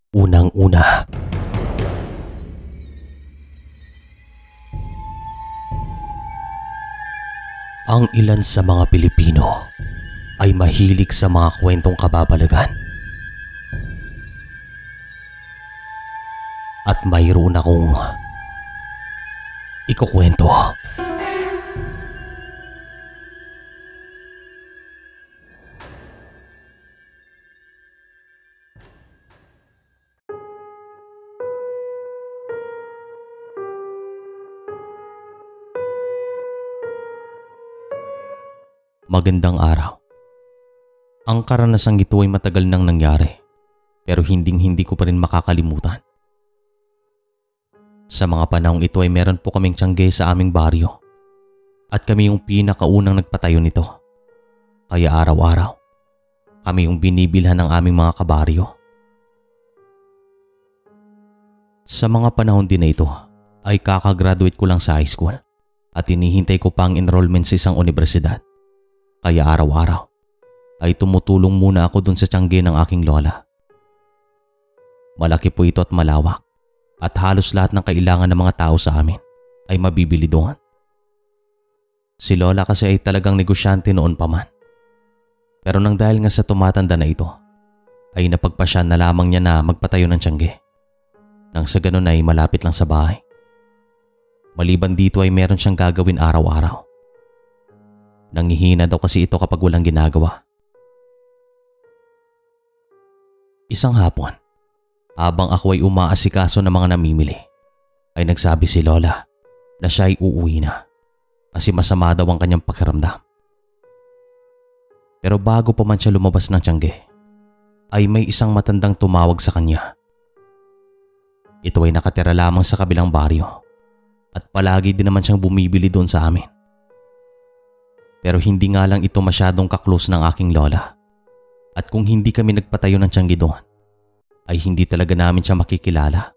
Unang-una, ang ilan sa mga Pilipino ay mahilig sa mga kwentong kababalagan. At mayroon akong ikukwento. Magandang araw. Ang karanasang ito ay matagal nang nangyari, pero hinding-hindi ko pa rin makakalimutan. Sa mga panahong ito ay meron po kaming tiyangge sa aming baryo at kami yung pinakaunang nagpatayo nito. Kaya araw-araw, kami yung binibilhan ng aming mga kabaryo. Sa mga panahon din na ito ay kakagraduate ko lang sa high school at hinihintay ko pang enrollment sa isang universidad. Kaya araw-araw ay tumutulong muna ako dun sa tiyangge ng aking lola. Malaki po ito at malawak at halos lahat ng kailangan ng mga tao sa amin ay mabibili doon. Si lola kasi ay talagang negosyante noon pa man. Pero nang dahil nga sa tumatanda na ito ay napagpasya na lamang niya na magpatayo ng tiyangge. Nang sa ganun ay malapit lang sa bahay. Maliban dito ay meron siyang gagawin araw-araw. Nangihina daw kasi ito kapag walang ginagawa. Isang hapon, habang ako ay umaasikaso ng mga namimili, ay nagsabi si lola na siya ay uuwi na kasi masama daw ang kanyang pakiramdam. Pero bago pa man siya lumabas ng tiyangge, ay may isang matandang tumawag sa kanya. Ito ay nakatira lamang sa kabilang baryo at palagi din naman siyang bumibili doon sa amin. Pero hindi nga lang ito masyadong kaklose ng aking lola. At kung hindi kami nagpatayo ng tiyangge doon, ay hindi talaga namin siya makikilala.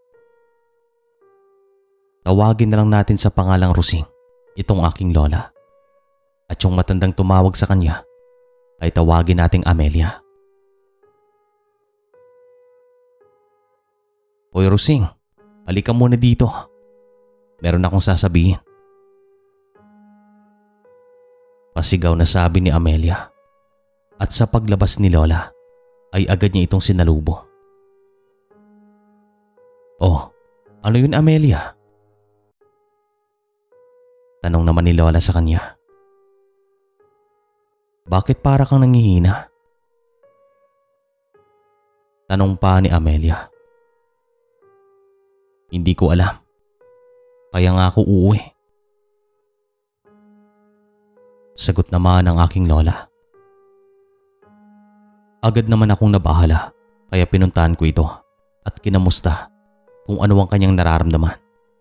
Tawagin na lang natin sa pangalang Rosing itong aking lola. At yung matandang tumawag sa kanya ay tawagin nating Amelia. Hoy Rosing, halika muna dito. Meron akong sasabihin. Pasigaw na sabi ni Amelia at sa paglabas ni lola ay agad niya itong sinalubong. Oh, ano yun Amelia? Tanong naman ni lola sa kanya. Bakit para kang nangihina? Tanong pa ni Amelia. Hindi ko alam. Kaya nga ako uuwi. Sagot naman ng aking lola. Agad naman akong nabahala kaya pinuntahan ko ito at kinamusta kung ano ang kanyang nararamdaman.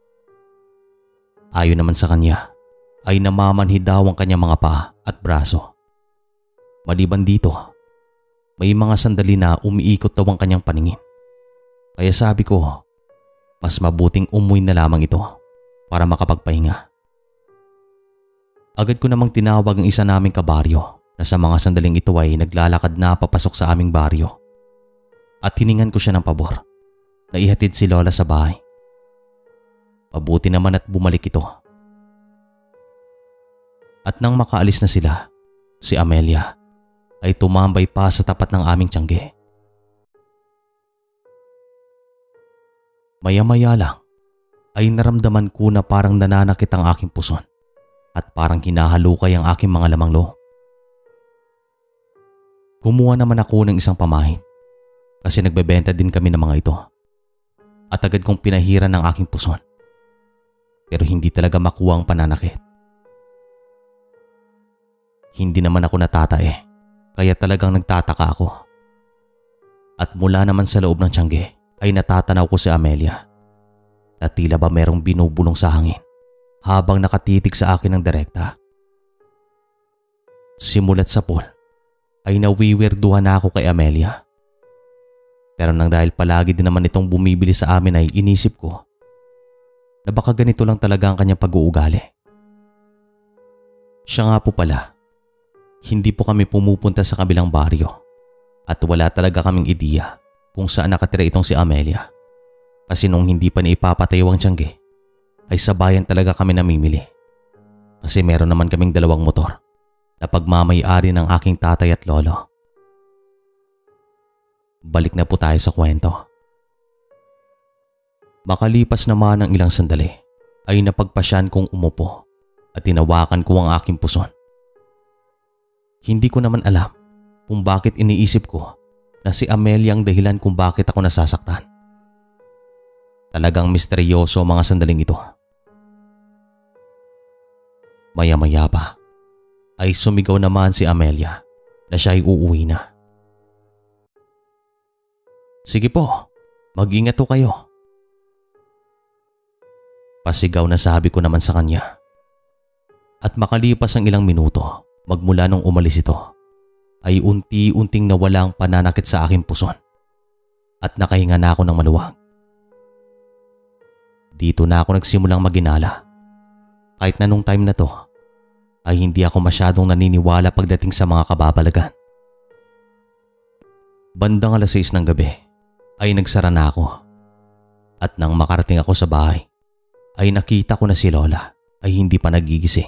Ayon naman sa kanya ay namamanhid daw ang kanyang mga paa at braso. Maliban dito, may mga sandali na umiikot daw ang kanyang paningin. Kaya sabi ko, mas mabuting umuwi na lamang ito para makapagpahinga. Agad ko namang tinawag ang isa naming kabaryo na sa mga sandaling ito ay naglalakad na papasok sa aming baryo. At hiningan ko siya ng pabor na ihatid si lola sa bahay. Mabuti naman at bumalik ito. At nang makaalis na sila, si Amelia ay tumambay pa sa tapat ng aming tiyangge. Maya-maya lang ay naramdaman ko na parang nananakit ang aking puson. At parang hinahalukay ang aking mga lamang loob. Kumuha naman ako ng isang pamahid kasi nagbebenta din kami ng mga ito. At agad kong pinahiran ng aking puson. Pero hindi talaga makuha ang pananakit. Hindi naman ako natatae kaya talagang nagtataka ako. At mula naman sa loob ng tiyangge ay natatanaw ko si Amelia na tila ba merong binubulong sa hangin habang nakatitig sa akin ng direkta. Simulat sa pool ay nawiwirduhan na ako kay Amelia. Pero nang dahil palagi din naman itong bumibili sa amin ay inisip ko na baka ganito lang talaga ang kanyang pag-uugali. Siya nga po pala, hindi po kami pumupunta sa kabilang baryo at wala talaga kaming ideya kung saan nakatira itong si Amelia. Kasi nung hindi pa ni ipapatayo ang tiyangge, ay sa bayan talaga kami namimili. Kasi meron naman kaming 2 motor na pagmamay-ari ng aking tatay at lolo. Balik na po tayo sa kwento. Makalipas naman ng ilang sandali ay napagpasyan kong umupo at tinawakan ko ang aking puson. Hindi ko naman alam kung bakit iniisip ko na si Amelia ang dahilan kung bakit ako nasasaktan. Talagang misteryoso ang mga sandaling ito. Maya-maya pa ay sumigaw naman si Amelia na siya ay uuwi na. Sige po, mag-ingat po kayo. Pasigaw na sabi ko naman sa kanya. At makalipas ang ilang minuto magmula nung umalis ito, ay unti-unting nawala ang pananakit sa aking puson at nakahinga na ako ng maluwag. Dito na ako nagsimulang maginala. Kahit na nung time na to ay hindi ako masyadong naniniwala pagdating sa mga kababalagan. Bandang 6:00 ng gabi ay nagsara na ako at nang makarating ako sa bahay ay nakita ko na si Lola ay hindi pa nagigising.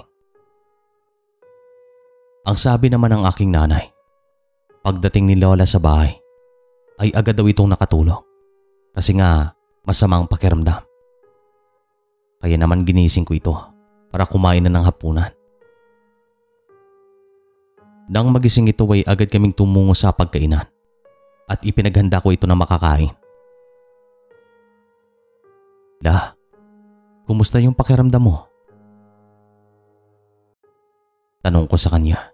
Ang sabi naman ng aking nanay, pagdating ni Lola sa bahay ay agad daw itong nakatulog kasi nga masamang pakiramdam. Kaya naman ginising ko ito para kumain na ng hapunan. Nang magising ito ay agad kaming tumungo sa pagkainan at ipinaghanda ko ito na makakain. La, kumusta yung pakiramdam mo? Tanong ko sa kanya.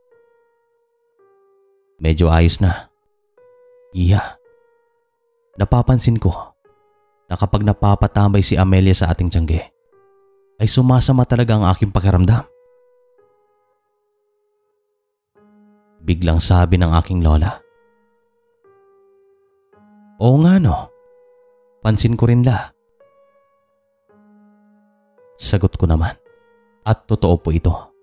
Medyo ayos na. Iya, napapansin ko na kapag napapatambay si Amelia sa ating tiyangge ay sumasama talaga ang aking pakiramdam. Biglang sabi ng aking lola. Oo nga no, pansin ko rin la. Sagot ko naman at totoo po ito.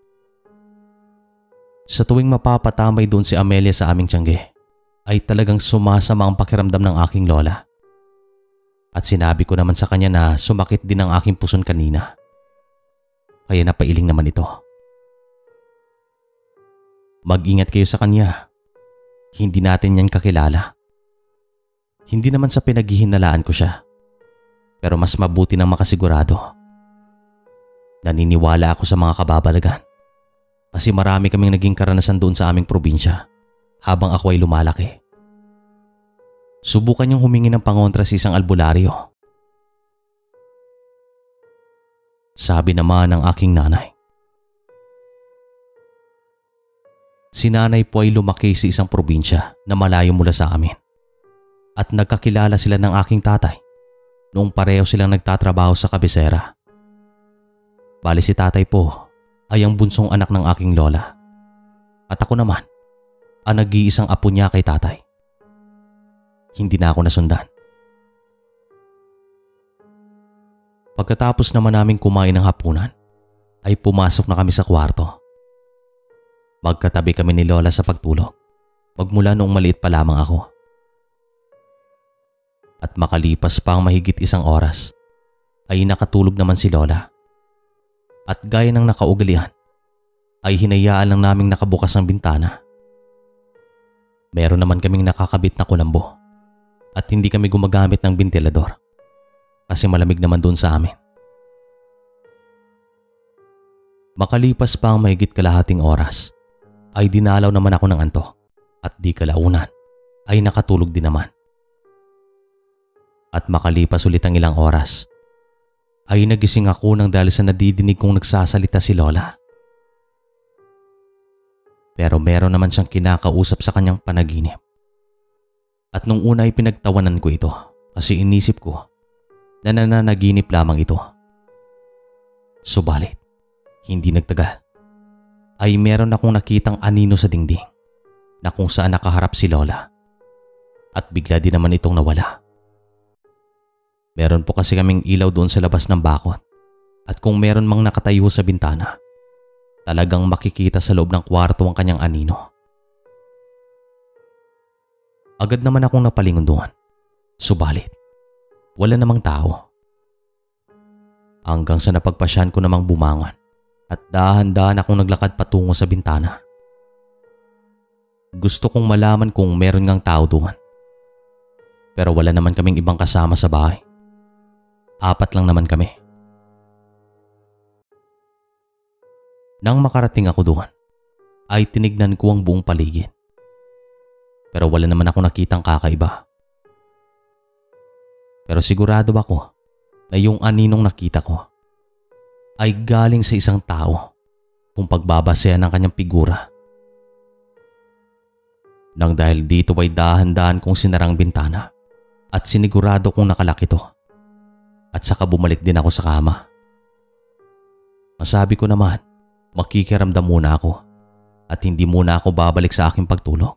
Sa tuwing mapapatambay doon si Amelia sa aming tiyangge ay talagang sumasama ang pakiramdam ng aking lola. At sinabi ko naman sa kanya na sumakit din ang aking puson kanina. Kaya napailing naman ito. Mag-ingat kayo sa kanya. Hindi natin yan kakilala. Hindi naman sa pinaghihinalaan ko siya. Pero mas mabuti nang makasigurado. Naniniwala ako sa mga kababalagan. Kasi marami kaming naging karanasan doon sa aming probinsya habang ako ay lumalaki. Subukan niyong humingi ng pangontra sa isang albularyo. Sabi naman ng aking nanay. Si nanay po ay lumaki sa isang probinsya na malayo mula sa amin. At nagkakilala sila ng aking tatay noong pareho silang nagtatrabaho sa kabisera. Bali si tatay po ay ang bunsong anak ng aking lola. At ako naman ang nag-iisang apo niya kay tatay. Hindi na ako nasundan. Pagkatapos naman naming kumain ng hapunan, ay pumasok na kami sa kwarto. Magkatabi kami ni Lola sa pagtulog, magmula noong maliit pa lamang ako. At makalipas pa ang mahigit 1 oras, ay nakatulog naman si Lola. At gaya ng nakaugalian, ay hinayaan lang naming nakabukas ang bintana. Meron naman kaming nakakabit na kulambo at hindi kami gumagamit ng bentilador kasi malamig naman doon sa amin. Makalipas pa ang mahigit kalahating oras, ay dinalaw naman ako ng antok at di kalaunan ay nakatulog din naman. At makalipas ulit ang ilang oras, ay nagising ako nang dahil sa nadidinig kong nagsasalita si Lola. Pero meron naman siyang kinakausap sa kanyang panaginip. At nung una ay pinagtawanan ko ito kasi inisip ko na nananaginip lamang ito. Subalit, hindi nagtagal ay meron akong nakitang anino sa dingding na kung saan nakaharap si Lola. At bigla din naman itong nawala. Meron po kasi kaming ilaw doon sa labas ng bakod at kung meron mang nakatayo sa bintana, talagang makikita sa loob ng kwarto ang kanyang anino. Agad naman akong napalingon doon Subalit, wala namang tao. Hanggang sa napagpasyan ko namang bumangon at dahan-dahan akong naglakad patungo sa bintana. Gusto kong malaman kung meron ngang tao doon. Pero wala naman kaming ibang kasama sa bahay. 4 lang naman kami. Nang makarating ako doon, ay tinignan ko ang buong paligid. Pero wala naman ako nakitang kakaiba. Pero sigurado ako na yung aninong nakita ko ay galing sa isang tao kung pagbabasehan ng kanyang figura. Nang dahil dito ay dahan-dahan kong sinarang bintana at sinigurado kong nakalak ito. At saka bumalik din ako sa kama. Masabi ko naman, makikiramdam muna ako at hindi muna ako babalik sa aking pagtulog.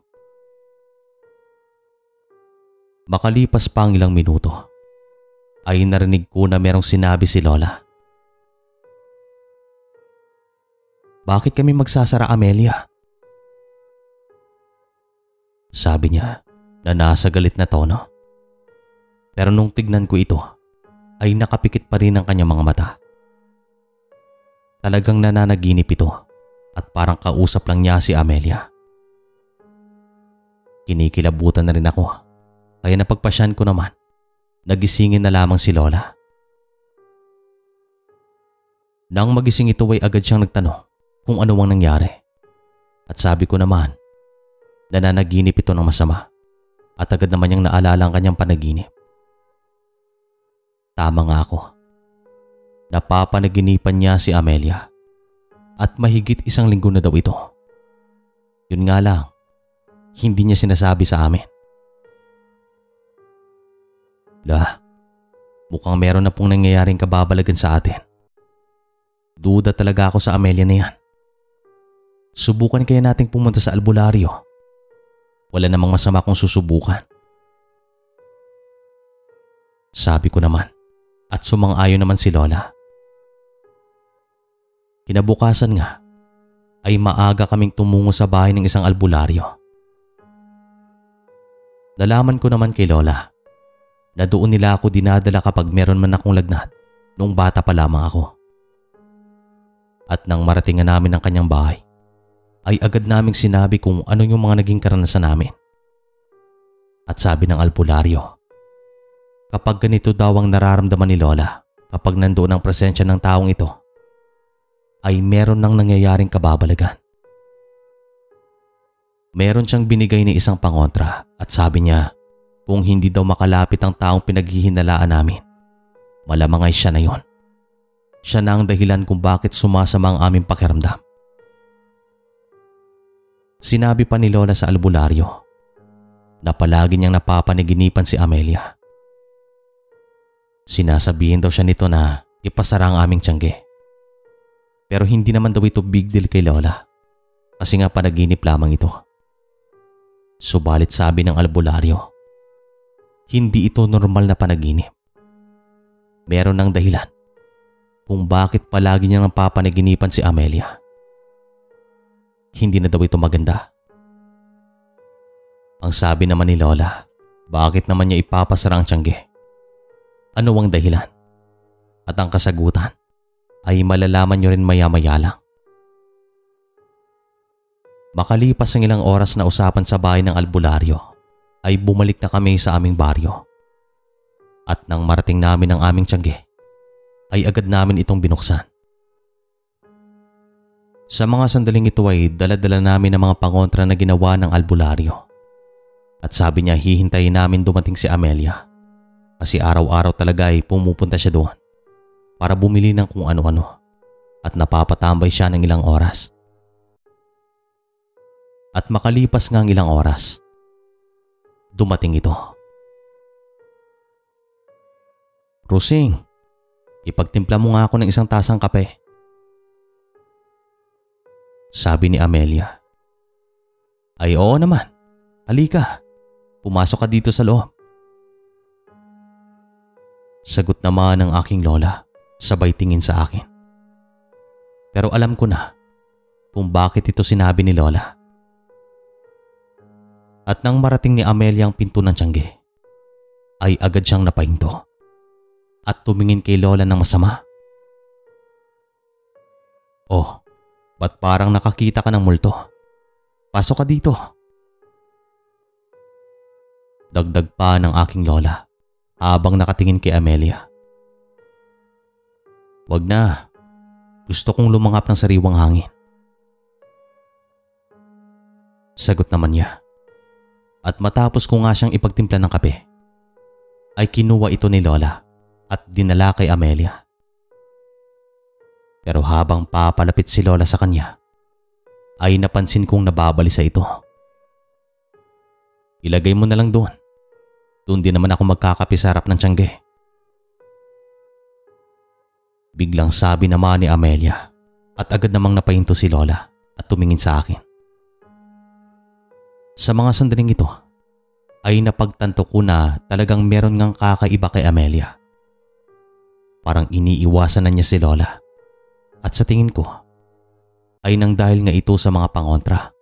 Makalipas pa ang ilang minuto, ay narinig ko na merong sinabi si Lola. "Bakit kami magsasara, Amelia?" Sabi niya na nasa galit na tono. Pero nung tignan ko ito, ay nakapikit pa rin ang kanyang mga mata. Talagang nananaginip ito at parang kausap lang niya si Amelia. Kinikilabutan na rin ako, kaya napagpasyan ko naman, nagisingin na lamang si Lola. Nang magising ito ay agad siyang nagtanong kung ano ang nangyari. At sabi ko naman, nananaginip ito ng masama at agad naman niyang naalala ang kanyang panaginip. Tama nga ako. Napapanaginipan niya si Amelia at mahigit 1 linggo na daw ito. Yun nga lang, hindi niya sinasabi sa amin. Mukhang meron na pong nangyayaring kababalagan sa atin. Duda talaga ako sa Amelia na yan. Subukan kaya nating pumunta sa albularyo. Wala namang masama kung susubukan. Sabi ko naman at sumang-ayon naman si Lola. Kinabukasan nga ay maaga kaming tumungo sa bahay ng isang albularyo. Nalaman ko naman kay Lola na doon nila ako dinadala kapag meron man akong lagnat nung bata pa lamang ako. At nang marating namin ang kanyang bahay, ay agad naming sinabi kung ano yung mga naging karanasan namin. At sabi ng albularyo, kapag ganito daw ang nararamdaman ni Lola kapag nandoon ang presensya ng taong ito, ay meron nang nangyayaring kababalagan. Meron siyang binigay ni isang pangontra at sabi niya kung hindi daw makalapit ang taong pinaghihinalaan namin, malamang ay siya na yon. Siya na ang dahilan kung bakit sumasama ang aming pakiramdam. Sinabi pa ni Lola sa albularyo na palagi niyang napapanaginipan si Amelia. Sinasabihin daw siya nito na ipasara ang aming tiyangge. Pero hindi naman daw ito big deal kay Lola kasi nga panaginip lamang ito. Subalit sabi ng albularyo, hindi ito normal na panaginip. Meron ng dahilan kung bakit palagi niyang napapanaginipan si Amelia. Hindi na daw ito maganda. Ang sabi naman ni Lola, bakit naman niya ipapasara ang tiyangge? Ano ang dahilan? At ang kasagutan ay malalaman niyo rin maya-maya lang. Makalipas ang ilang oras na usapan sa bahay ng albularyo, ay bumalik na kami sa aming baryo. At nang marating namin ang aming tiyangge, ay agad namin itong binuksan. Sa mga sandaling ito ay dala-dala namin ang mga pangontra na ginawa ng albularyo. At sabi niya hihintayin namin dumating si Amelia kasi araw-araw talaga ay pumupunta siya doon para bumili ng kung ano-ano at napapatambay siya ng ilang oras. At makalipas nga ang ilang oras, dumating ito. "Rosing, ipagtimpla mo nga ako ng isang tasang kape," sabi ni Amelia. "Ay oo naman, halika, pumasok ka dito sa loob." Sagot naman ng aking lola, sabay tingin sa akin. Pero alam ko na kung bakit ito sinabi ni Lola. At nang marating ni Amelia ang pinto ng tiyangge, ay agad siyang napahinto at tumingin kay Lola ng masama. "Oh, ba't parang nakakita ka ng multo? Pasok ka dito." Dagdag pa ng aking lola habang nakatingin kay Amelia. "Wag na. Gusto kong lumangap ng sariwang hangin." Sagot naman niya. At matapos ko nga siyang ipagtimpla ng kape, ay kinuha ito ni Lola at dinala kay Amelia. Pero habang papalapit si Lola sa kanya, ay napansin kong nababalisa ito. "Ilagay mo na lang doon. Doon din naman ako magkakape sa harap ng tiyangge." Biglang sabi naman ni Amelia at agad namang napahinto si Lola at tumingin sa akin. Sa mga sandaling ito ay napagtanto ko na talagang meron ngang kakaiba kay Amelia. Parang iniiwasan na niya si Lola at sa tingin ko ay nang dahil nga ito sa mga pangontra.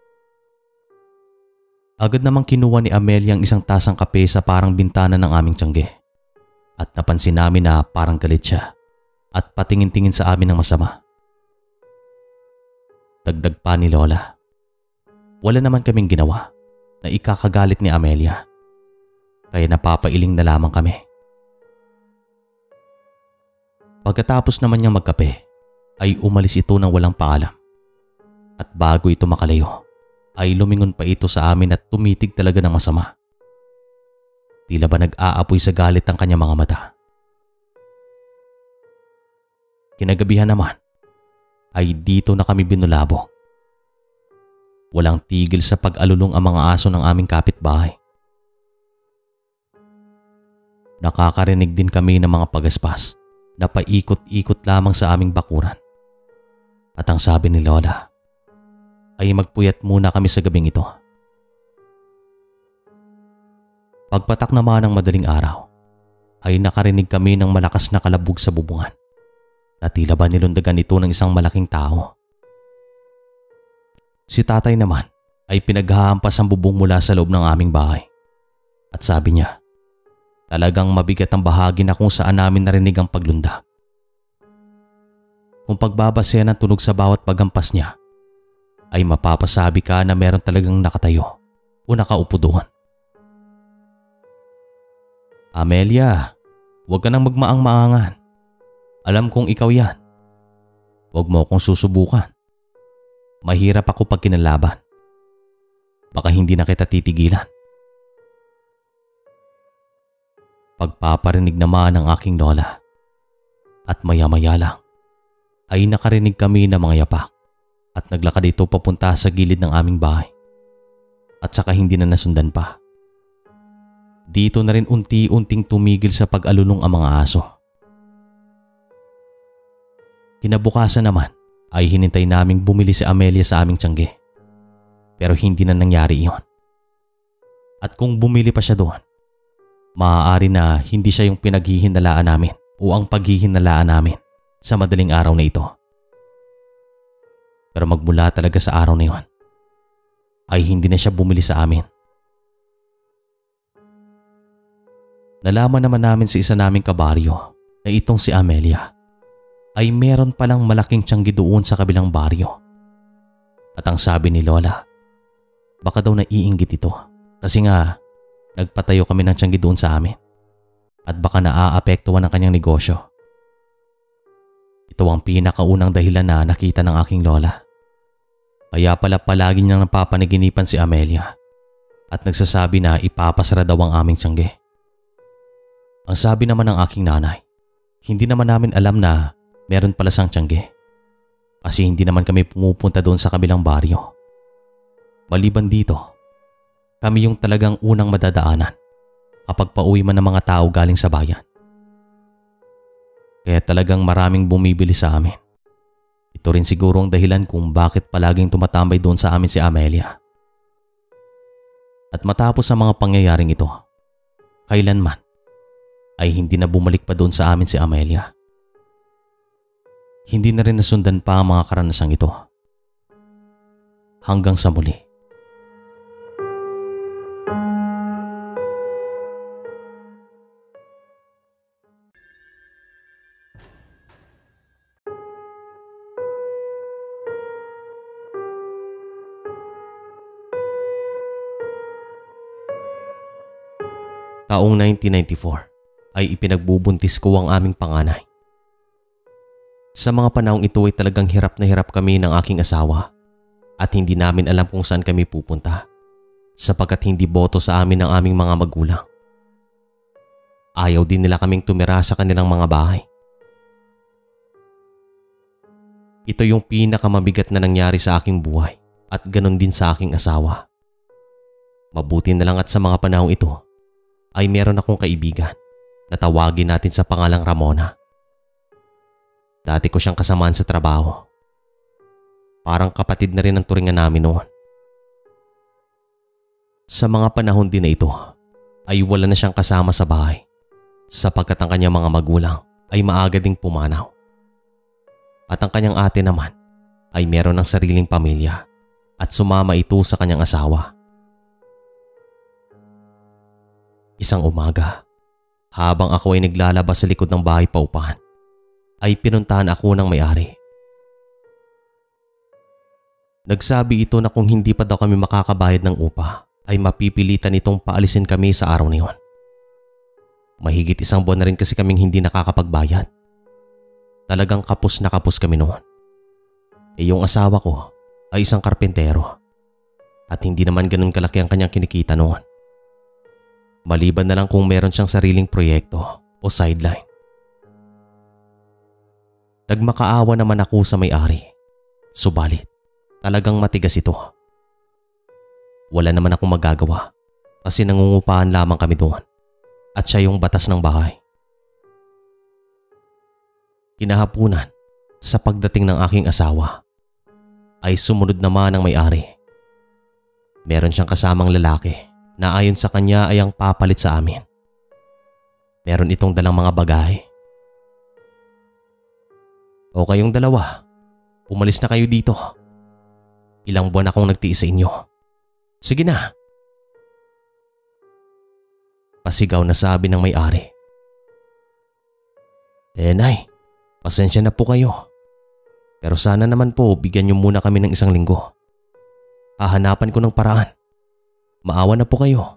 Agad namang kinuha ni Amelia ang isang tasang kape sa parang bintana ng aming tiyangge at napansin namin na parang galit siya at patingin-tingin sa amin ng masama. Dagdag pa ni Lola, wala naman kaming ginawa na ikakagalit ni Amelia, kaya napapailing na lamang kami. Pagkatapos naman niyang magkape ay umalis ito ng walang paalam at bago ito makalayo ay lumingon pa ito sa amin at tumitig talaga ng masama. Tila ba nag-aapoy sa galit ang kanyang mga mata. Kinagabihan naman ay dito na kami binulabog. Walang tigil sa pag-alulong ang mga aso ng aming kapitbahay. Nakakarinig din kami ng mga pagaspas na paikot-ikot lamang sa aming bakuran. At ang sabi ni Lola ay magpuyat muna kami sa gabing ito. Pagpatak naman ng madaling araw ay nakarinig kami ng malakas na kalabog sa bubungan na tila ba nilundagan ito ng isang malaking tao. Si tatay naman ay pinaghahampas ang bubong mula sa loob ng aming bahay. At sabi niya, talagang mabigat ang bahagi na kung saan namin narinig ang paglundag. Kung pagbabasehan ang tunog sa bawat paghampas niya, ay mapapasabi ka na meron talagang nakatayo o nakaupo doon. "Amelia, huwag ka nang magmaang-maangan. Alam kong ikaw yan. Huwag mo akong susubukan. Mahirap ako pag kinalaban. Baka hindi na kita titigilan." Pagpaparinig naman ng aking lola at maya-maya lang ay nakarinig kami ng mga yapak at naglakad ito papunta sa gilid ng aming bahay at saka hindi na nasundan pa. Dito na rin unti-unting tumigil sa pag-alulong ang mga aso. Kinabukasan naman ay hinintay naming bumili si Amelia sa aming tiyangge. Pero hindi na nangyari iyon. At kung bumili pa siya doon, maaari na hindi siya yung pinaghihinalaan namin o ang paghihinalaan namin sa madaling araw na ito. Pero magmula talaga sa araw na iyon, ay hindi na siya bumili sa amin. Nalaman naman namin sa isa naming kabaryo na itong si Amelia ay meron palang malaking tiyanggi doon sa kabilang baryo. At ang sabi ni Lola, baka daw naiinggit ito kasi nga nagpatayo kami ng tiyanggi doon sa amin at baka naaapektuhan ang kanyang negosyo. Ito ang pinakaunang dahilan na nakita ng aking lola. Kaya pala palagi niyang napapanaginipan si Amelia at nagsasabi na ipapasara daw ang aming tiyanggi. Ang sabi naman ng aking nanay, hindi naman namin alam na meron pala siyang tiyanggi kasi hindi naman kami pumupunta doon sa kabilang baryo. Maliban dito, kami yung talagang unang madadaanan kapag pauwi man ng mga tao galing sa bayan. Kaya talagang maraming bumibili sa amin. Ito rin siguro ang dahilan kung bakit palaging tumatambay doon sa amin si Amelia. At matapos ang mga pangyayaring ito, kailanman ay hindi na bumalik pa doon sa amin si Amelia. Hindi na rin nasundan pa ang mga karanasang ito. Hanggang sa muli. Taong 1994 ay ipinagbubuntis ko ang aming panganay. Sa mga panahong ito ay talagang hirap na hirap kami ng aking asawa at hindi namin alam kung saan kami pupunta sapagkat hindi boto sa amin ng aming mga magulang. Ayaw din nila kaming tumira sa kanilang mga bahay. Ito yung pinakamamabigat na nangyari sa aking buhay at ganon din sa aking asawa. Mabuti na lang at sa mga panahong ito ay meron akong kaibigan na tawagin natin sa pangalang Ramona. Dati ko siyang kasamaan sa trabaho. Parang kapatid na rin ang turingan namin noon. Sa mga panahon din na ito ay wala na siyang kasama sa bahay sapagkat ang kanyang mga magulang ay maaga ding pumanaw. At ang kanyang ate naman ay meron ng sariling pamilya at sumama ito sa kanyang asawa. Isang umaga, habang ako ay naglalabas sa likod ng bahay paupahan, ay pinuntahan ako ng may-ari. Nagsabi ito na kung hindi pa daw kami makakabayad ng upa, ay mapipilitan itong paalisin kami sa araw na yun. Mahigit 1 buwan na rin kasi kaming hindi nakakapagbayad. Talagang kapos na kapos kami noon. Yung asawa ko ay isang karpentero at hindi naman ganun kalaki ang kanyang kinikita noon. Maliban na lang kung meron siyang sariling proyekto o sideline. Nagmakaawa naman ako sa may-ari. Subalit, talagang matigas ito. Wala naman akong magagawa kasi nangungupahan lamang kami doon at siya yung batas ng bahay. Kinahapunan, sa pagdating ng aking asawa, ay sumunod naman ang may-ari. Meron siyang kasamang lalaki na ayon sa kanya ay ang papalit sa amin. Meron itong dalang mga bagahe. O kayong dalawa, umalis na kayo dito. Ilang buwan akong nagtiis sa inyo. Sige na. Pasigaw na sabi ng may-ari. Nay, pasensya na po kayo. Pero sana naman po bigyan niyo muna kami ng 1 linggo. Hahanapan ko ng paraan. Maawa na po kayo.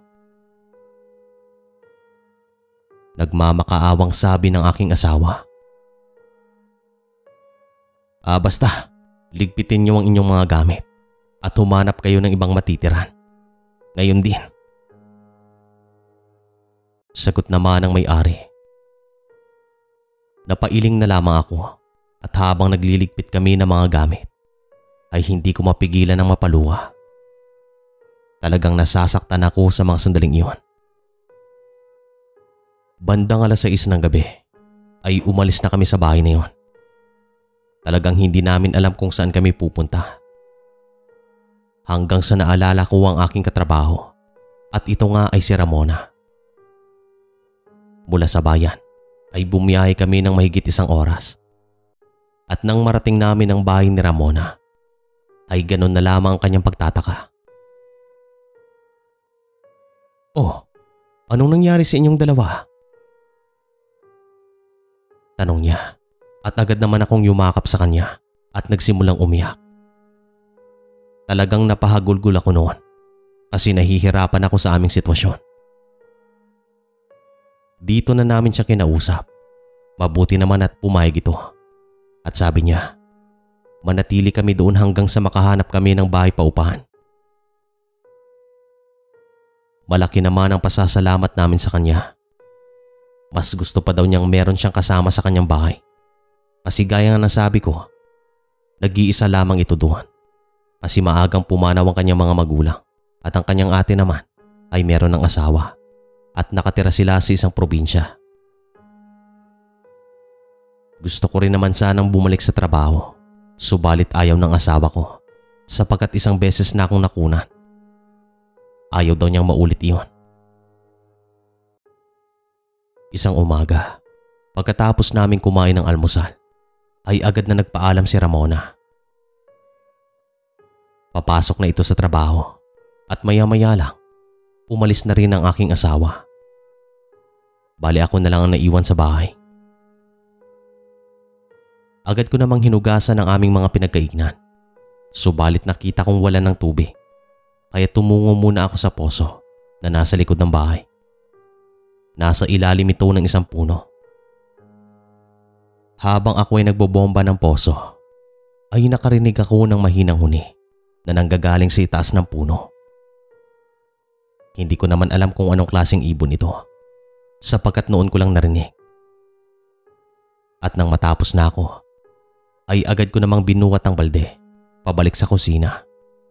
Nagmamakaawang sabi ng aking asawa. Basta, ligpitin niyo ang inyong mga gamit at humanap kayo ng ibang matitiran. Ngayon din. Sagot naman ng may-ari. Napailing na lamang ako at habang nagliligpit kami ng mga gamit ay hindi ko mapigilan ng mapaluha. Talagang nasasaktan ako sa mga sandaling iyon. Bandang 6:00 ng gabi ay umalis na kami sa bahay na iyon. Talagang hindi namin alam kung saan kami pupunta. Hanggang sa naalala ko ang aking katrabaho at ito nga ay si Ramona. Mula sa bayan ay bumiyahe kami ng mahigit 1 oras. At nang marating namin ang bahay ni Ramona ay ganon na lamang ang kanyang pagtataka. Oh, anong nangyari sa inyong dalawa? Tanong niya at agad naman akong yumakap sa kanya at nagsimulang umiyak. Talagang napahagulgul ako noon kasi nahihirapan ako sa aming sitwasyon. Dito na namin siya kinausap. Mabuti naman at pumayag ito. At sabi niya, manatili kami doon hanggang sa makahanap kami ng bahay paupahan. Malaki naman ang pasasalamat namin sa kanya. Mas gusto pa daw niyang meron siyang kasama sa kanyang bahay. Kasi gaya nga ng sabi ko, nag-iisa lamang ito doon. Kasi maagang pumanaw ang kanyang mga magulang at ang kanyang ate naman ay meron ng asawa at nakatira sila sa isang probinsya. Gusto ko rin naman sanang bumalik sa trabaho, subalit ayaw ng asawa ko sapagkat 1 beses na akong nakunan. Ayaw daw niyang maulit iyon. Isang umaga, pagkatapos namin kumain ng almusal, ay agad na nagpaalam si Ramona. Papasok na ito sa trabaho at maya-maya lang, umalis na rin ang aking asawa. Bali ako na lang ang naiwan sa bahay. Agad ko namang hinugasan ang aming mga pinagkaignan. Subalit nakita kong wala ng tubig. Kaya tumungo muna ako sa poso na nasa likod ng bahay. Nasa ilalim ito ng isang puno. Habang ako ay nagbobomba ng poso, ay nakarinig ako ng mahinang huni na nanggagaling sa itaas ng puno. Hindi ko naman alam kung anong klaseng ibon ito sapagkat noon ko lang narinig. At nang matapos na ako, ay agad ko namang binuhat ang balde pabalik sa kusina.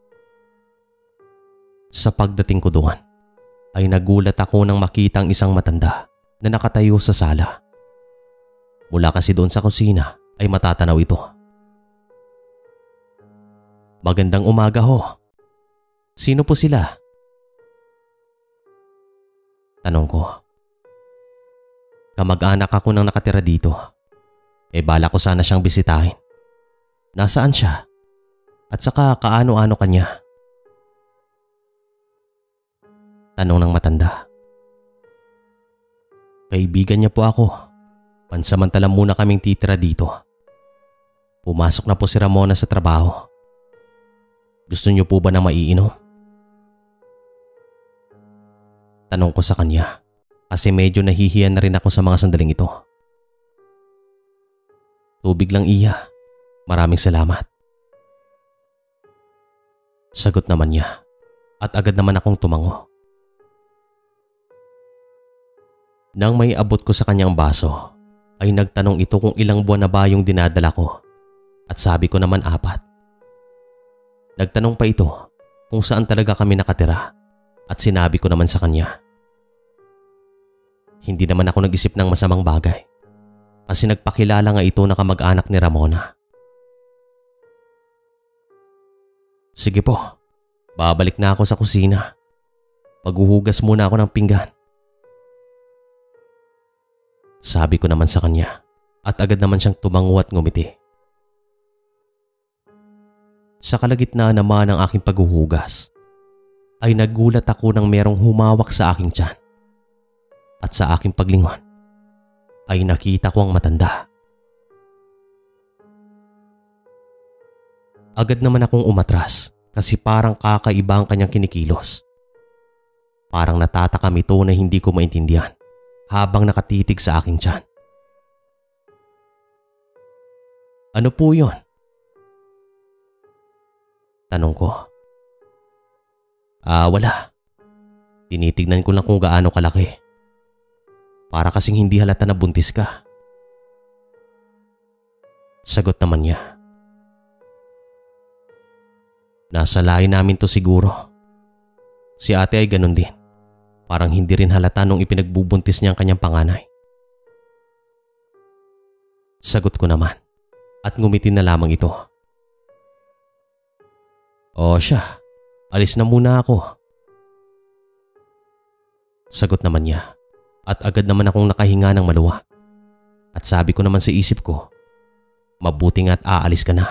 Sa pagdating ko doon, ay nagulat ako nang makita ang isang matanda na nakatayo sa sala. Mula kasi doon sa kusina ay matatanaw ito. Magandang umaga ho. Sino po sila? Tanong ko. Kamag-anak ako nang nakatira dito. Bala ko sana siyang bisitahin. Nasaan siya? At saka kaano-ano kanya? Tanong ng matanda. Kaibigan niya po ako. Pansamantala muna kaming titira dito. Pumasok na po si Ramona sa trabaho. Gusto niyo po ba na maiinom? Tanong ko sa kanya kasi medyo nahihiyan na rin ako sa mga sandaling ito. Tubig lang iya. Maraming salamat. Sagot naman niya at agad naman akong tumango. Nang may abot ko sa kanyang baso, ay nagtanong ito kung ilang buwan na ba yung dinadala ko at sabi ko naman 4. Nagtanong pa ito kung saan talaga kami nakatira at sinabi ko naman sa kanya. Hindi naman ako nag-isip ng masamang bagay kasi nagpakilala nga ito na kamag-anak ni Ramona. Sige po, babalik na ako sa kusina. Paghuhugas muna ako ng pinggan. Sabi ko naman sa kanya at agad naman siyang tumango at ngumiti. Sa kalagitnaan naman ng aking paghuhugas ay nagulat ako nang merong humawak sa aking tiyan. At sa aking paglingon ay nakita ko ang matanda. Agad naman akong umatras kasi parang kakaiba ang kanyang kinikilos. Parang natatakam ito na hindi ko maintindihan habang nakatitig sa aking tiyan. Ano po yun? Tanong ko. Wala. Tinitignan ko lang kung gaano kalaki. Para kasing hindi halata na buntis ka. Sagot naman niya. Nasa lahi namin to siguro. Si ate ay ganun din. Parang hindi rin halata nung ipinagbubuntis niya ang kanyang panganay. Sagot ko naman at ngumiti na lamang ito. O siya, alis na muna ako. Sagot naman niya at agad naman akong nakahinga ng maluwag. At sabi ko naman sa isip ko, mabuti nga't aalis ka na.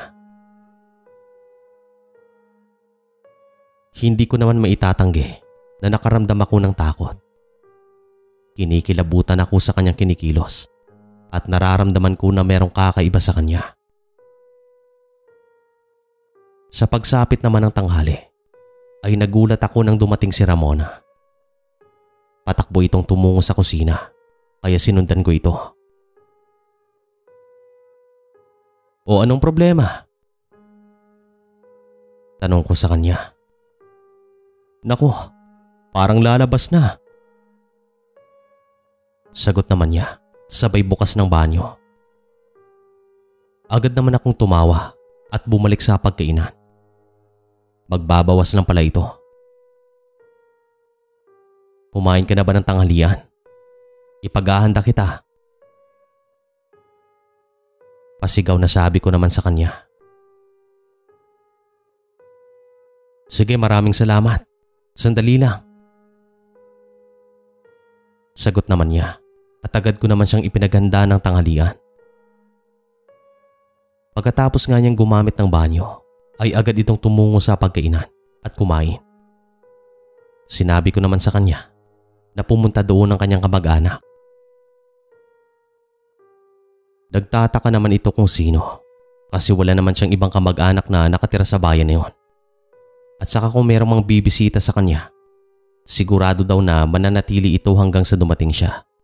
Hindi ko naman maitatanggi na nakaramdam ako ng takot. Kinikilabutan ako sa kanyang kinikilos at nararamdaman ko na merong kakaiba sa kanya. Sa pagsapit naman ng tanghali ay nagulat ako nang dumating si Ramona. Patakbo itong tumungo sa kusina kaya sinundan ko ito. O anong problema? Tanong ko sa kanya. Naku, parang lalabas na. Sagot naman niya, sabay bukas ng banyo. Agad naman akong tumawa at bumalik sa pagkainan. Magbabawas lang pala ito. Kumain ka na ba ng tanghalian? Ipaghahanda kita. Pasigaw na sabi ko naman sa kanya. Sige, maraming salamat. Sandali lang. Sagot naman niya at agad ko naman siyang ipinaghanda ng tanghalian. Pagkatapos nga niyang gumamit ng banyo, ay agad itong tumungo sa pagkainan at kumain. Sinabi ko naman sa kanya na pumunta doon ang kanyang kamag-anak. Nagtataka naman ito kung sino kasi wala naman siyang ibang kamag-anak na nakatira sa bayan na yun. At saka kung merong mang bibisita sa kanya, sigurado daw na mananatili ito hanggang sa dumating siya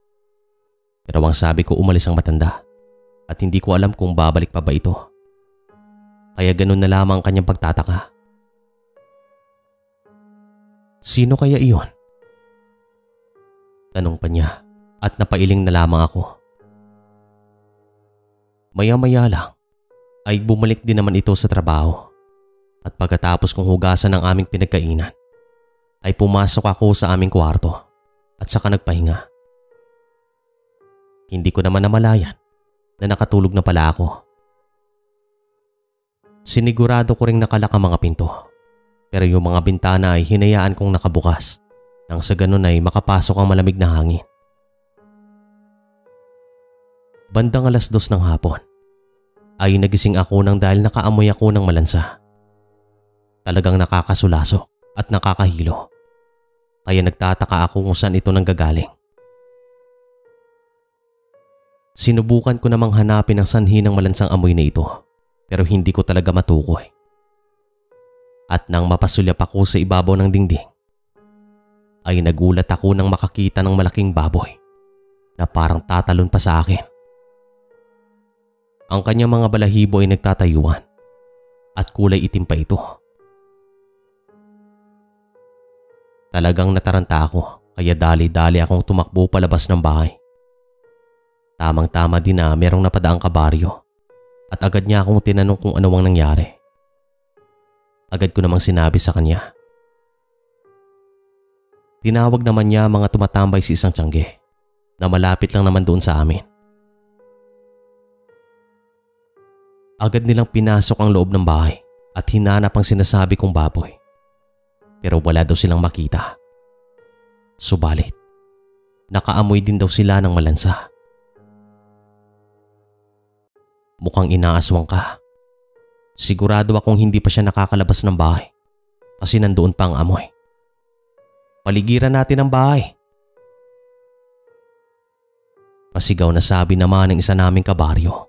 Pero ang sabi ko umalis ang matanda at hindi ko alam kung babalik pa ba ito. Kaya ganun na lamang ang kanyang pagtataka. Sino kaya iyon? Tanong pa niya at napailing na lamang ako. Maya-maya lang ay bumalik din naman ito sa trabaho at pagkatapos kong hugasan ang aming pinagkainan ay pumasok ako sa aming kwarto at saka nagpahinga. Hindi ko naman namalayan na nakatulog na pala ako. Sinigurado ko ring nakalak ang mga pinto pero yung mga bintana ay hinayaan kong nakabukas nang sa ganun ay makapasok ang malamig na hangin. Bandang 2:00 ng hapon ay nagising ako nang dahil nakaamoy ako ng malansa. Talagang nakakasulasok at nakakahilo. Kaya nagtataka ako kung saan ito nanggagaling. Sinubukan ko namang hanapin ang sanhi ng malansang amoy na ito pero hindi ko talaga matukoy. At nang mapasulyap ako sa ibabaw ng dingding ay nagulat ako nang makakita ng malaking baboy na parang tatalon pa sa akin. Ang kanyang mga balahibo ay nagtatayuan at kulay itim pa ito. Talagang nataranta ako kaya dali-dali akong tumakbo palabas ng bahay. Tamang-tama din na merong napadaang kabaryo at agad niya akong tinanong kung ano ang nangyari. Agad ko namang sinabi sa kanya. Tinawag naman niya mga tumatambay sa isang tiyangge na malapit lang naman doon sa amin. Agad nilang pinasok ang loob ng bahay at hinanap ang sinasabi kong baboy. Pero wala daw silang makita. Subalit, nakaamoy din daw sila ng malansa. Mukhang inaaswang ka. Sigurado akong hindi pa siya nakakalabas ng bahay kasi nandoon pa ang amoy. Paligiran natin ang bahay. Pasigaw na sabi naman ng isa naming kabaryo.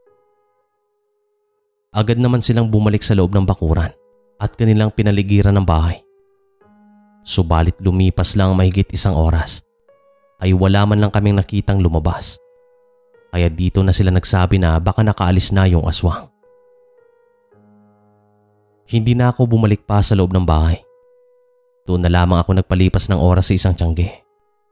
Agad naman silang bumalik sa loob ng bakuran at kanilang pinaligiran ng bahay. Subalit lumipas lang mahigit 1 oras ay wala man lang kaming nakitang lumabas. Kaya dito na sila nagsabi na baka nakaalis na yung aswang. Hindi na ako bumalik pa sa loob ng bahay. Doon na lamang ako nagpalipas ng oras sa isang tiyangge.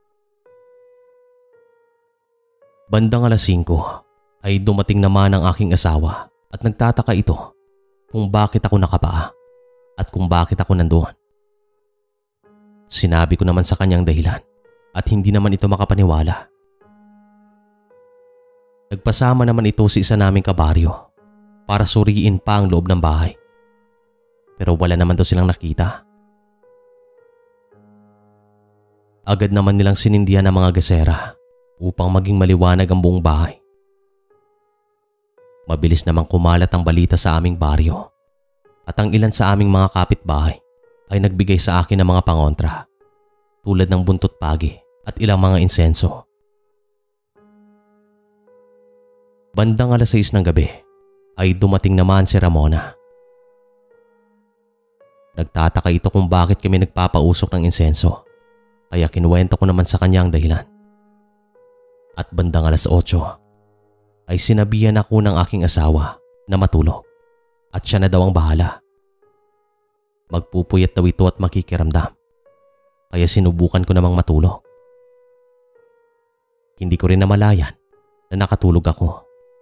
Bandang 5:00 ay dumating naman ang aking asawa at nagtataka ito kung bakit ako nakapaa at kung bakit ako nandoon. Sinabi ko naman sa kanyang dahilan at hindi naman ito makapaniwala. Nagpasama naman ito sa isa naming kabaryo para suriin pa ang loob ng bahay. Pero wala naman daw silang nakita. Agad naman nilang sinindihan ang mga gasera upang maging maliwanag ang buong bahay. Mabilis namang kumalat ang balita sa aming baryo at ang ilan sa aming mga kapitbahay ay nagbigay sa akin ng mga pangontra tulad ng buntot pagi at ilang mga insenso. Bandang 6:00 ng gabi ay dumating naman si Ramona. Nagtataka ito kung bakit kami nagpapausok ng insenso kaya kinuwento ko naman sa kanya ang dahilan. At bandang 8:00 ay sinabihan ako ng aking asawa na matulog at siya na daw ang bahala. Magpupuyat daw ito at makikiramdam kaya sinubukan ko namang matulog. Hindi ko rin namalayan na nakatulog ako.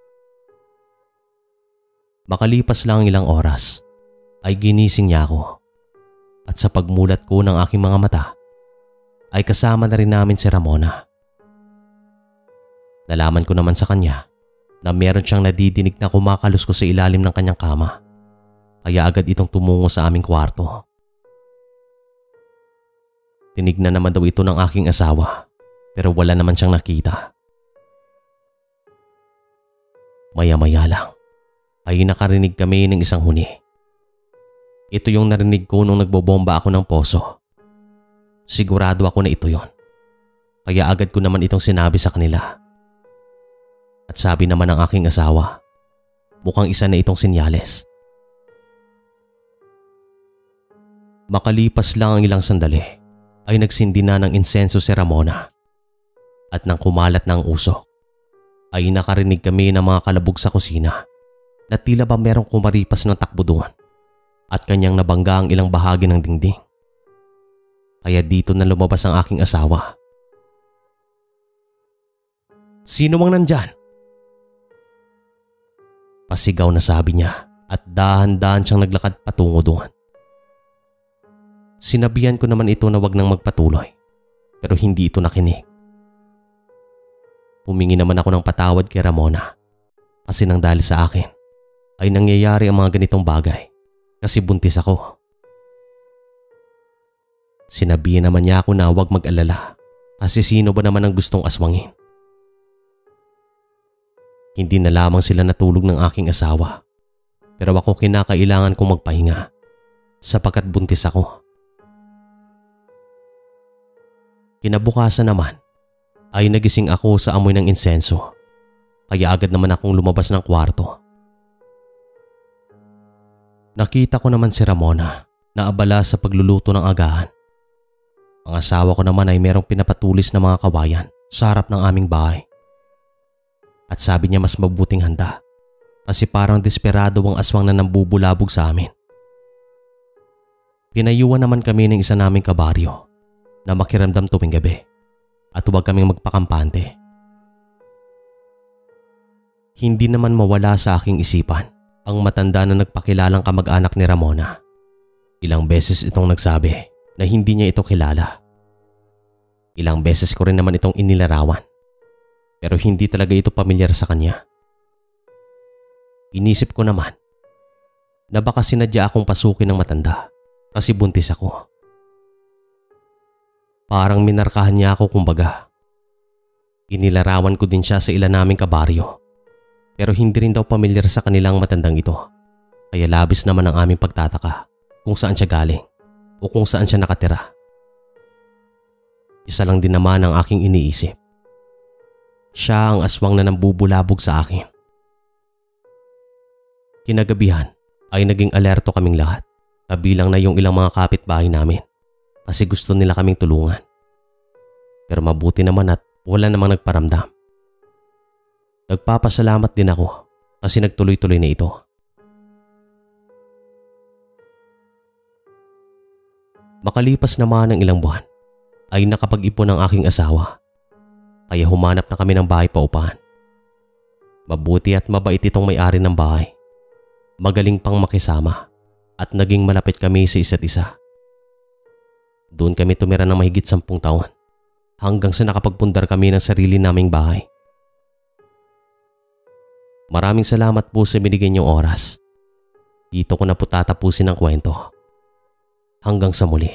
Makalipas lang ilang oras ay ginising niya ako at sa pagmulat ko ng aking mga mata ay kasama na rin namin si Ramona. Nalaman ko naman sa kanya na meron siyang nadidinig na kumakaluskos sa ilalim ng kanyang kama kaya agad itong tumungo sa aming kwarto. Tinignan naman daw ito ng aking asawa pero wala naman siyang nakita. Maya-maya lang ay nakarinig kami ng isang huni. Ito yung narinig ko nung nagbobomba ako ng poso. Sigurado ako na ito yon. Kaya agad ko naman itong sinabi sa kanila. At sabi naman ng aking asawa, mukhang isa na itong senyales. Makalipas lang ang ilang sandali ay nagsindi na ng insenso si Ramona. At nang kumalat na ang usok, ay nakarinig kami ng mga kalabog sa kusina na tila ba merong kumaripas ng takbo doon at kanyang nabangga ang ilang bahagi ng dingding. Kaya dito na lumabas ang aking asawa. "Sino mang nandyan?" Pasigaw na sabi niya at dahan-dahan siyang naglakad patungo doon. Sinabihan ko naman ito na wag nang magpatuloy pero hindi ito nakinig. Humingi naman ako ng patawad kay Ramona kasi nang dahil sa akin ay nangyayari ang mga ganitong bagay kasi buntis ako. Sinabihan naman niya ako na huwag mag-alala kasi sino ba naman ang gustong aswangin. Hindi na lamang sila natulog ng aking asawa pero ako kinakailangan kong magpahinga sapagkat buntis ako. Kinabukasan naman ay nagising ako sa amoy ng insenso kaya agad naman akong lumabas ng kwarto. Nakita ko naman si Ramona na abala sa pagluluto ng agahan. Ang asawa ko naman ay merong pinapatulis na mga kawayan sa harap ng aming bahay. At sabi niya mas mabuting handa kasi parang desperado ang aswang na nambubulabog sa amin. Pinayuan naman kami ng isa naming kabaryo na makiramdam tuwing gabi at huwag kaming magpakampante. Hindi naman mawala sa aking isipan ang matanda na nagpakilalang kamag-anak ni Ramona. Ilang beses itong nagsabi na hindi niya ito kilala. Ilang beses ko rin naman itong inilarawan pero hindi talaga ito pamilyar sa kanya. Inisip ko naman na baka sinadya akong pasukin ng matanda kasi buntis ako. Parang minarkahan niya ako kumbaga. Inilarawan ko din siya sa ilan naming kabaryo pero hindi rin daw pamilyar sa kanilang matandang ito. Kaya labis naman ang aming pagtataka kung saan siya galing o kung saan siya nakatira. Isa lang din naman ang aking iniisip. Siya ang aswang na nambubulabog sa akin. Kinagabihan ay naging alerto kaming lahat, kabilang na yung ilang mga kapitbahay namin kasi gusto nila kaming tulungan. Pero mabuti naman at wala namang nagparamdam. Nagpapasalamat din ako kasi nagtuloy-tuloy na ito. Makalipas naman ng ilang buwan ay nakapag-ipon ang aking asawa kaya humanap na kami ng bahay paupahan. Mabuti at mabait itong may-ari ng bahay. Magaling pang makisama at naging malapit kami sa isa't isa. Doon kami tumira ng mahigit 10 taon hanggang sa nakapagpundar kami ng sarili naming bahay. Maraming salamat po sa binigay niyong oras. Dito ko na po tatapusin ang kwento. Hanggang sa muli.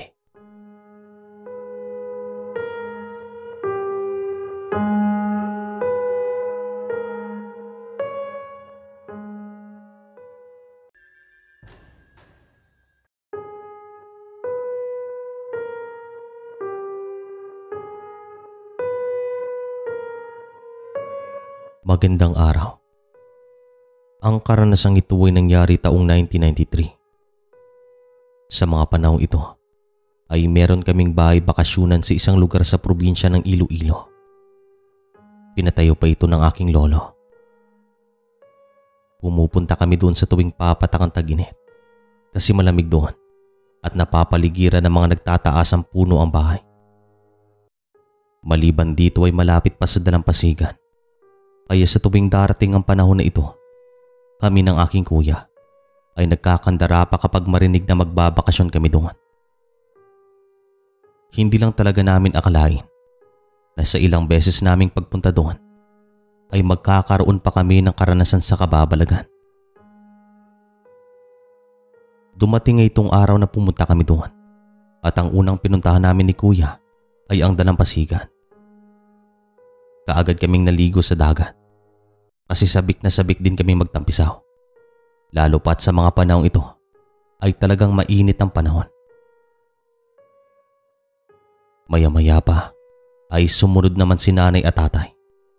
Magandang araw. Ang karanasang ito ay nangyari taong 1993. Sa mga panahong ito ay meron kaming bahay bakasyunan sa isang lugar sa probinsya ng Iloilo. Pinatayo pa ito ng aking lolo. Pumupunta kami doon sa tuwing papatak ang tag-init kasi malamig doon at napapaligiran ng mga nagtataasang puno ang bahay. Maliban dito ay malapit pa sa dalampasigan. Kaya sa tuwing darating ang panahon na ito, kami ng aking kuya ay nagkakandara pa kapag marinig na magbabakasyon kami doon. Hindi lang talaga namin akalain na sa ilang beses naming pagpunta doon ay magkakaroon pa kami ng karanasan sa kababalagan. Dumating ay itong araw na pumunta kami doon at ang unang pinuntahan namin ni kuya ay ang dalampasigan. Kaagad kaming naligo sa dagat kasi sabik na sabik din kami magtampisaw. Lalo pat sa mga panahong ito ay talagang mainit ang panahon. Maya-maya pa ay sumunod naman si nanay at tatay.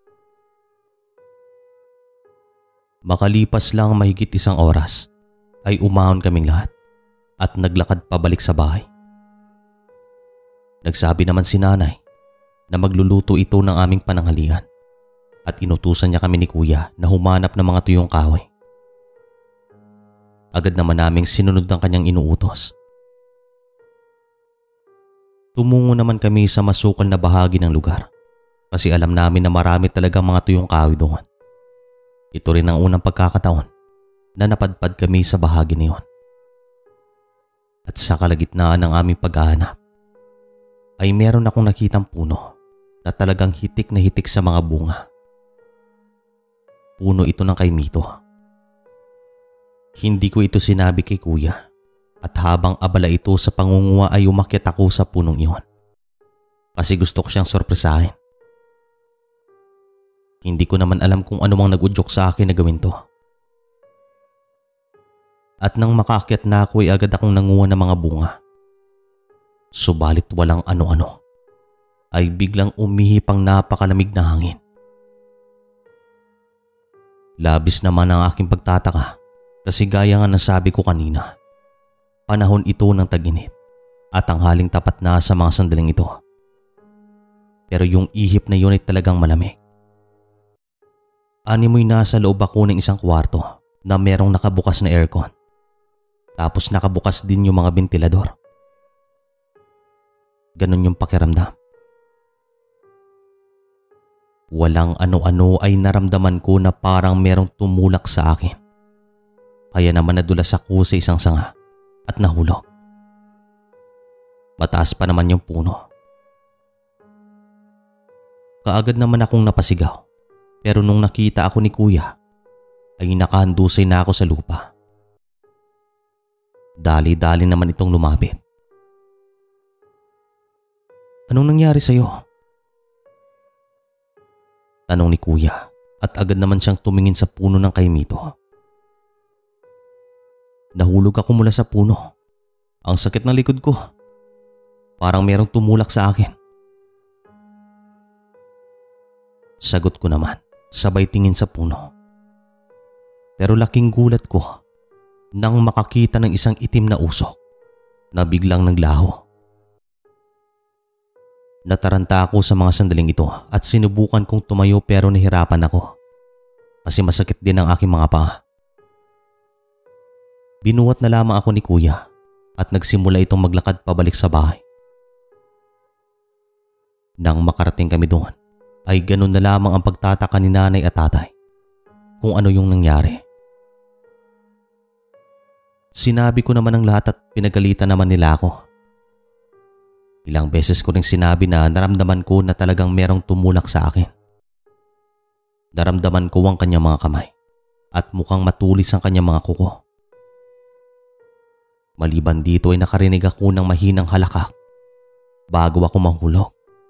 Makalipas lang mahigit 1 oras ay umahon kaming lahat at naglakad pabalik sa bahay. Nagsabi naman si nanay na magluluto ito ng aming pananghalian at inutusan niya kami ni kuya na humanap ng mga tuyong kahoy. Agad naman naming sinunod ang kanyang inuutos. Tumungo naman kami sa masukal na bahagi ng lugar kasi alam namin na marami talagang mga tuyong kahoy doon. Ito rin ang unang pagkakataon na napadpad kami sa bahagi na yun. At sa kalagitnaan ng aming paghahanap ay meron akong nakitang puno na talagang hitik na hitik sa mga bunga. Puno ito ng kaimito. Hindi ko ito sinabi kay kuya at habang abala ito sa pangunguha ay umakyat ako sa punong iyon kasi gusto ko siyang sorpresahin. Hindi ko naman alam kung ano mang nag-udyok sa akin na gawin to. At nang makaakyat na ako ay agad akong nanguha ng mga bunga. Subalit walang ano-ano ay biglang umihip ang napakalamig na hangin. Labis naman ang aking pagtataka kasi gaya nga ng sabi ko kanina, panahon ito ng tag-init at ang haling tapat na sa mga sandaling ito. Pero yung ihip na yun ay talagang malamig. Animoy nasa loob ako ng isang kwarto na merong nakabukas na aircon. Tapos nakabukas din yung mga ventilador. Ganon yung pakiramdam. Walang ano-ano ay naramdaman ko na parang merong tumulak sa akin. Kaya naman nadulas ako sa isang sanga at nahulog. Mataas pa naman yung puno. Kaagad naman akong napasigaw. Pero nung nakita ako ni kuya ay nakahandusay na ako sa lupa. Dali-dali naman itong lumapit. Anong nangyari sa'yo? Tanong ni kuya at agad naman siyang tumingin sa puno ng kaimito. Nahulog ako mula sa puno. Ang sakit ng likod ko. Parang merong tumulak sa akin. Sagot ko naman, sabay tingin sa puno. Pero laking gulat ko nang makakita ng isang itim na usok na biglang naglaho. Nataranta ako sa mga sandaling ito at sinubukan kong tumayo pero nahirapan ako kasi masakit din ang aking mga paa. Binuhat na lamang ako ni kuya at nagsimula itong maglakad pabalik sa bahay. Nang makarating kami doon ay ganun na lamang ang pagtataka ni nanay at tatay kung ano yung nangyari. Sinabi ko naman ang lahat at pinagalitan naman nila ako. Ilang beses ko ring sinabi na naramdaman ko na talagang merong tumulak sa akin. Naramdaman ko ang kanyang mga kamay at mukhang matulis ang kanyang mga kuko. Maliban dito ay nakarinig ako ng mahinang halakak bago ako mahulog.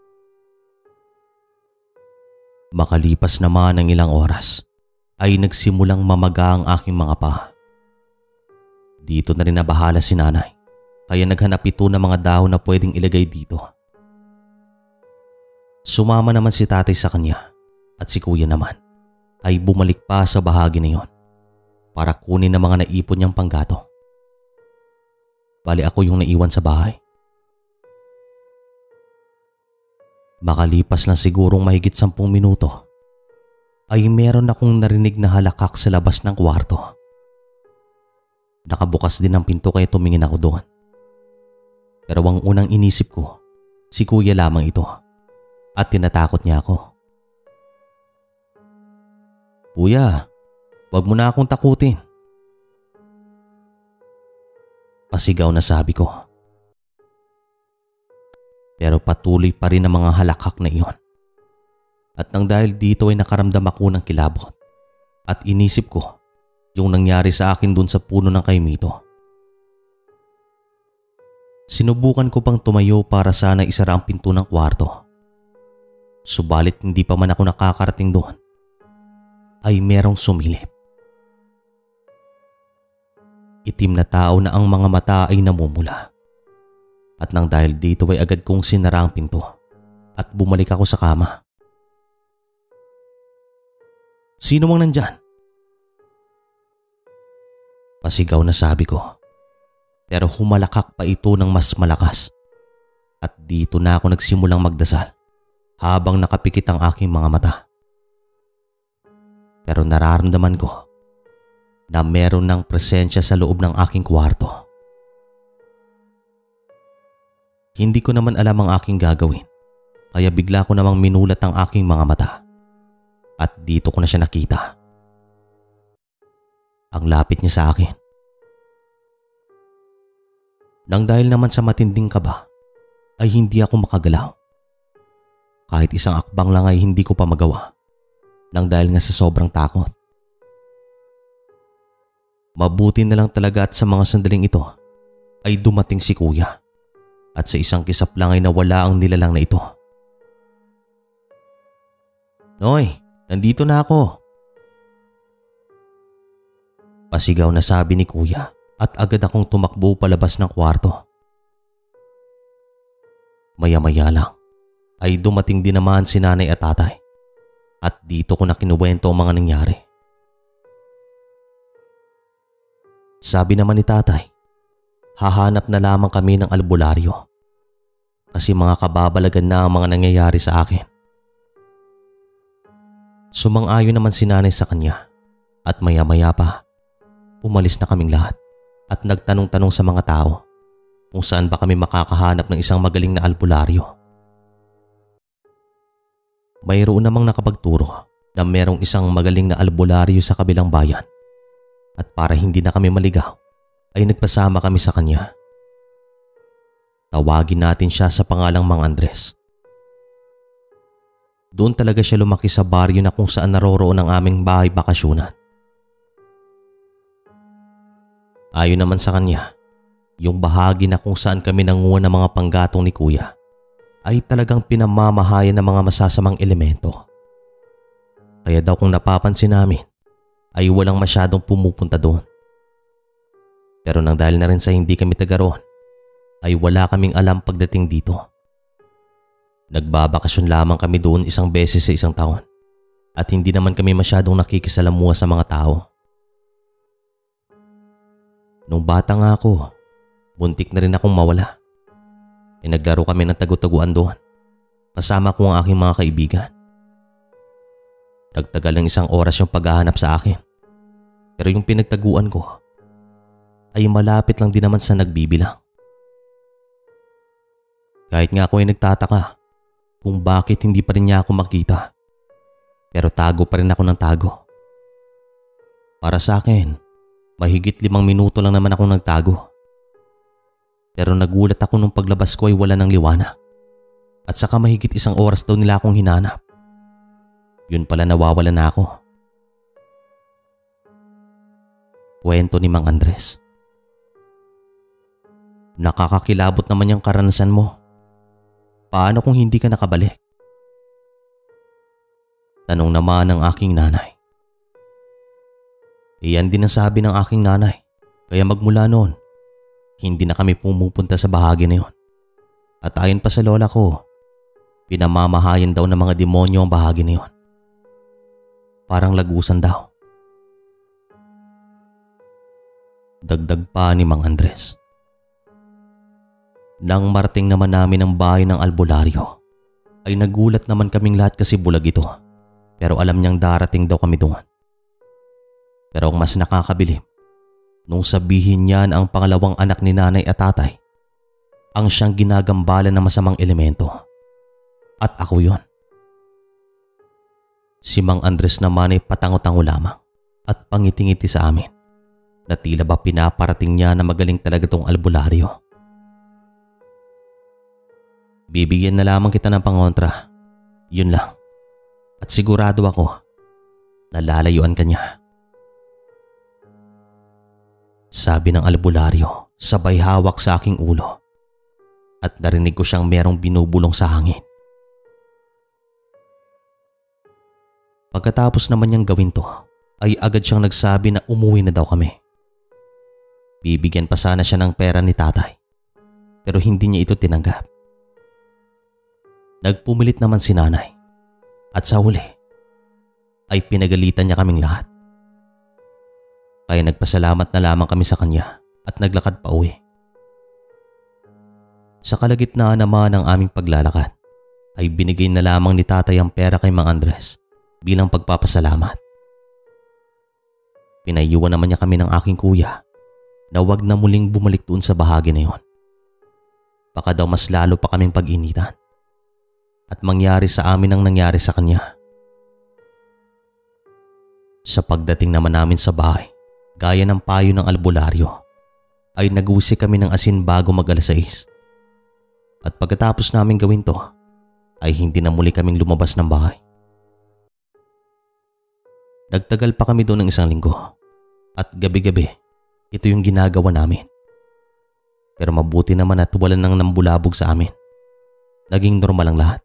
Makalipas naman ng ilang oras ay nagsimulang mamaga ang aking mga paa. Dito na rin nabahala si nanay kaya naghanap ito ng mga dahon na pwedeng ilagay dito. Sumama naman si tatay sa kanya at si kuya naman ay bumalik pa sa bahagi na yon para kunin ang mga naipon niyang panggatong. Bali ako yung naiwan sa bahay. Makalipas lang sigurong mahigit 10 minuto ay meron akong narinig na halakak sa labas ng kwarto. Nakabukas din ang pinto kaya tumingin ako doon. Pero ang unang inisip ko, si kuya lamang ito at tinatakot niya ako. Kuya, wag mo na akong takutin. Pasigaw na sabi ko. Pero patuloy pa rin ang mga halakak na iyon. At nang dahil dito ay nakaramdam ako ng kilabot at inisip ko yung nangyari sa akin dun sa puno ng kaimito. Sinubukan ko pang tumayo para sana isara ang pinto ng kwarto. Subalit hindi pa man ako nakakarating doon ay merong sumilip. Itim na tao na ang mga mata ay namumula. At nang dahil dito ay agad kong sinara ang pinto at bumalik ako sa kama. Sino mang nandyan? Pasigaw na sabi ko. Pero humalakak pa ito ng mas malakas. At dito na ako nagsimulang magdasal habang nakapikit ang aking mga mata. Pero nararamdaman ko na meron ng presensya sa loob ng aking kwarto. Hindi ko naman alam ang aking gagawin, kaya bigla ko namang minulat ang aking mga mata. At dito ko na siya nakita. Ang lapit niya sa akin. Nang dahil naman sa matinding kaba, ay hindi ako makagalaw. Kahit isang akbang lang ay hindi ko pa magawa. Nang dahil nga sa sobrang takot. Mabuti na lang talaga at sa mga sandaling ito ay dumating si kuya. At sa isang kisap lang ay nawala ang nilalang na ito. "Noy, nandito na ako." Pasigaw na sabi ni kuya at agad akong tumakbo palabas ng kwarto. Maya-maya lang ay dumating din naman si nanay at tatay. At dito ko na kinuwento ang mga nangyari. Sabi naman ni tatay, hahanap na lamang kami ng albularyo. Kasi mga kababalagan na ang mga nangyayari sa akin. Sumang-ayon naman si nanay sa kanya. At maya-maya pa, umalis na kaming lahat. At nagtanong-tanong sa mga tao kung saan ba kami makakahanap ng isang magaling na albularyo. Mayroon namang nakapagturo na merong isang magaling na albularyo sa kabilang bayan. At para hindi na kami maligaw, ay nagpasama kami sa kanya. Tawagin natin siya sa pangalang Mang Andres. Doon talaga siya lumaki sa baryo na kung saan naroroon ang aming bahay bakasyunan. Ayon naman sa kanya, yung bahagi na kung saan kami nanguha ng mga panggatong ni kuya ay talagang pinamamahayan ng mga masasamang elemento. Kaya daw kung napapansin namin ay walang masyadong pumupunta doon. Pero nang dahil na rin sa hindi kami taga roon, ay wala kaming alam pagdating dito. Nagbabakasyon lamang kami doon isang beses sa isang taon at hindi naman kami masyadong nakikisalamuha sa mga tao. Nung bata nga ako, buntik na rin akong mawala. Naglaro kami ng tagu-taguan doon. Kasama ko ang aking mga kaibigan. Nagtagal ng isang oras yung paghahanap sa akin. Pero yung pinagtaguan ko ay malapit lang din naman sa nagbibilang. Kahit nga ako ay nagtataka kung bakit hindi pa rin niya ako makita. Pero tago pa rin ako ng tago. Para sa akin, mahigit 5 minuto lang naman akong nagtago. Pero nagulat ako nung paglabas ko ay wala ng liwanag. At saka mahigit 1 oras daw nila akong hinanap. Yun pala nawawala na ako. Kwento ni Mang Andres. Nakakakilabot naman yung karanasan mo. Paano kung hindi ka nakabalik? Tanong naman ng aking nanay. Iyan din ang sabi ng aking nanay. Kaya magmula noon, hindi na kami pumupunta sa bahagi na yun. At ayon pa sa lola ko, pinamamahayan daw ng mga demonyo ang bahagi na yun. Parang lagusan daw. Dagdag pa ni Mang Andres. Nang marating naman namin ang bahay ng albularyo, ay nagulat naman kaming lahat kasi bulag ito. Pero alam niyang darating daw kami doon. Pero ang mas nakakabilib, nung sabihin niya na ang pangalawang anak ni nanay at tatay ang siyang ginagambala ng masamang elemento. At ako yon. Si Mang Andres naman ay patango-tango lamang at pangiti-ngiti sa amin na tila ba pinaparating niya na magaling talaga tong albularyo. Bibigyan na lamang kita ng pangontra. Yun lang. At sigurado ako na lalayuan ka niya. Sabi ng albularyo sabay hawak sa aking ulo at narinig ko siyang merong binubulong sa hangin. Pagkatapos naman niyang gawin to ay agad siyang nagsabi na umuwi na daw kami. Bibigyan pa sana siya ng pera ni tatay pero hindi niya ito tinanggap. Nagpumilit naman si nanay at sa huli ay pinagalitan niya kaming lahat. Kaya nagpasalamat na lamang kami sa kanya at naglakad pa uwi. Sa kalagitnaan naman ng aming paglalakad ay binigay na lamang ni tatay ang pera kay Mang Andres bilang pagpapasalamat. Pinayuan naman niya kami ng aking kuya na wag na muling bumalik doon sa bahagi na yon. Baka daw mas lalo pa kaming pag-initan at mangyari sa amin ang nangyari sa kanya. Sa pagdating naman namin sa bahay, gaya ng payo ng albularyo, ay nag-usi kami ng asin bago mag-alas 6. At pagkatapos namin gawin to, ay hindi na muli kaming lumabas ng bahay. Nagtagal pa kami doon ng 1 linggo at gabi-gabi ito yung ginagawa namin. Pero mabuti naman at wala nang nambulabog sa amin. Naging normal ang lahat.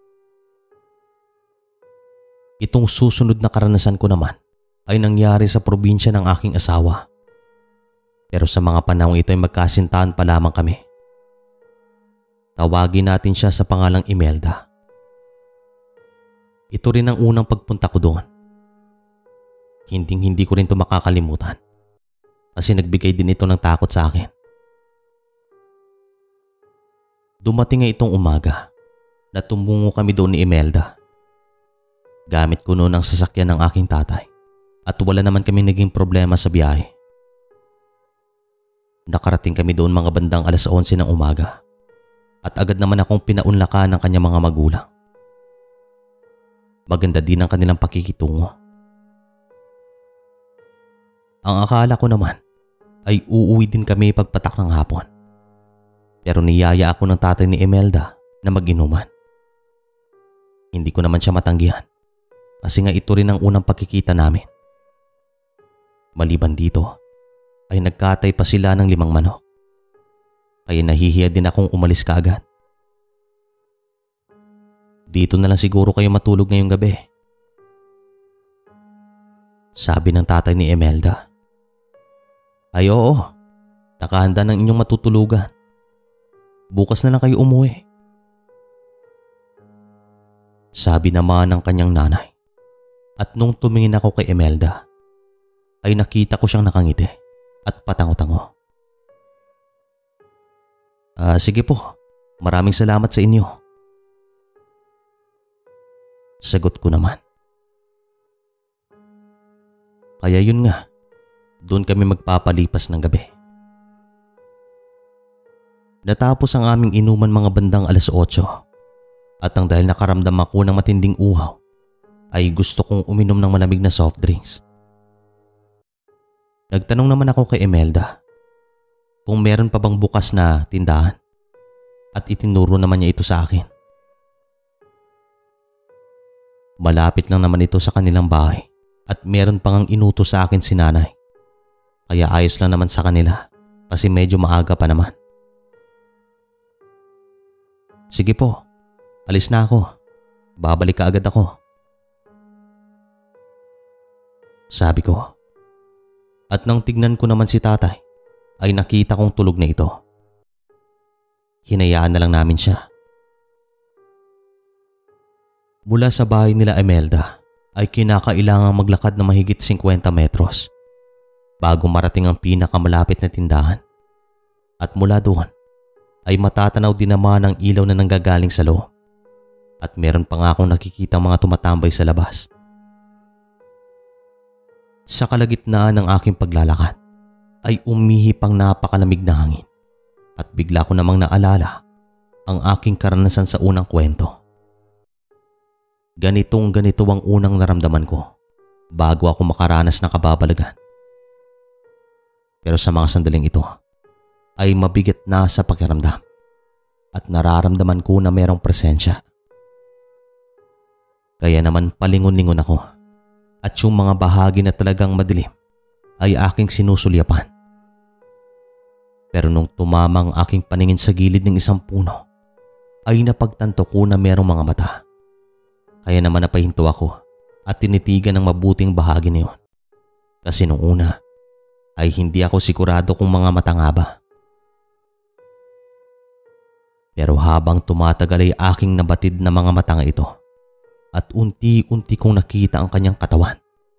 Itong susunod na karanasan ko naman ay nangyari sa probinsya ng aking asawa. Pero sa mga panahong ito ay magkasintahan pa lamang kami. Tawagin natin siya sa pangalang Imelda. Ito rin ang unang pagpunta ko doon. Hindi ko rin ito makakalimutan kasi nagbigay din ito ng takot sa akin. Dumating nga itong umaga na tumungo kami doon ni Imelda. Gamit ko noon ang sasakyan ng aking tatay at wala naman kami naging problema sa biyahe. Nakarating kami doon mga bandang alas 11 ng umaga at agad naman akong pinaunlakan ng kanyang mga magulang. Maganda din ang kanilang pakikitungo. Ang akala ko naman ay uuwi din kami pagpatak ng hapon. Pero niyaya ako ng tatay ni Imelda na mag-inuman. Hindi ko naman siya matanggihan kasi nga ito rin ang unang pagkikita namin. Maliban dito ay nagkatay pa sila ng 5 manok. Kaya nahihiya din akong umalis kaagad. Dito na lang siguro kayo matulog ngayong gabi, sabi ng tatay ni Imelda. Ay oo, nakahanda ng inyong matutulugan. Bukas na lang kayo umuwi, sabi naman ng kanyang nanay. At nung tumingin ako kay Imelda, ay nakita ko siyang nakangiti at patango-tango. Sige po, maraming salamat sa inyo, sagot ko naman. Kaya yun nga, doon kami magpapalipas ng gabi. Natapos ang aming inuman mga bandang alas 8 at ang dahil nakaramdam ako ng matinding uhaw ay gusto kong uminom ng malamig na soft drinks. Nagtanong naman ako kay Imelda kung meron pa bang bukas na tindahan at itinuro naman niya ito sa akin. Malapit lang naman ito sa kanilang bahay at meron pang inutos sa akin si nanay. Kaya ayos lang naman sa kanila kasi medyo maaga pa naman. Sige po, alis na ako. Babalik ka agad ako, sabi ko. At nang tignan ko naman si tatay ay nakita kong tulog na ito. Hinayaan na lang namin siya. Mula sa bahay nila Imelda ay kinakailangang maglakad na mahigit 50 metros bago marating ang pinakamalapit na tindahan. At mula doon ay matatanaw din naman ang ilaw na nanggagaling sa loob. At meron pa nga akong nakikita mga tumatambay sa labas. Sa kalagitnaan ng aking paglalakad ay umihip ang napakalamig na hangin at bigla ko namang naalala ang aking karanasan sa unang kwento. Ganito ang unang naramdaman ko bago ako makaranas ng kababalagan. Pero sa mga sandaling ito ay mabigat na sa pakiramdam at nararamdaman ko na merong presensya. Kaya naman palingon-lingon ako at yung mga bahagi na talagang madilim ay aking sinusulyapan. Pero nung tumamang aking paningin sa gilid ng isang puno ay napagtanto ko na merong mga mata. Kaya naman napahinto ako at tinitigan ng mabuting bahagi na yun. Kasi nung una ay hindi ako sigurado kung mga mata nga ba. Pero habang tumatagal ay aking nabatid na mga mata nga ito at unti-unti kong nakita ang kanyang katawan.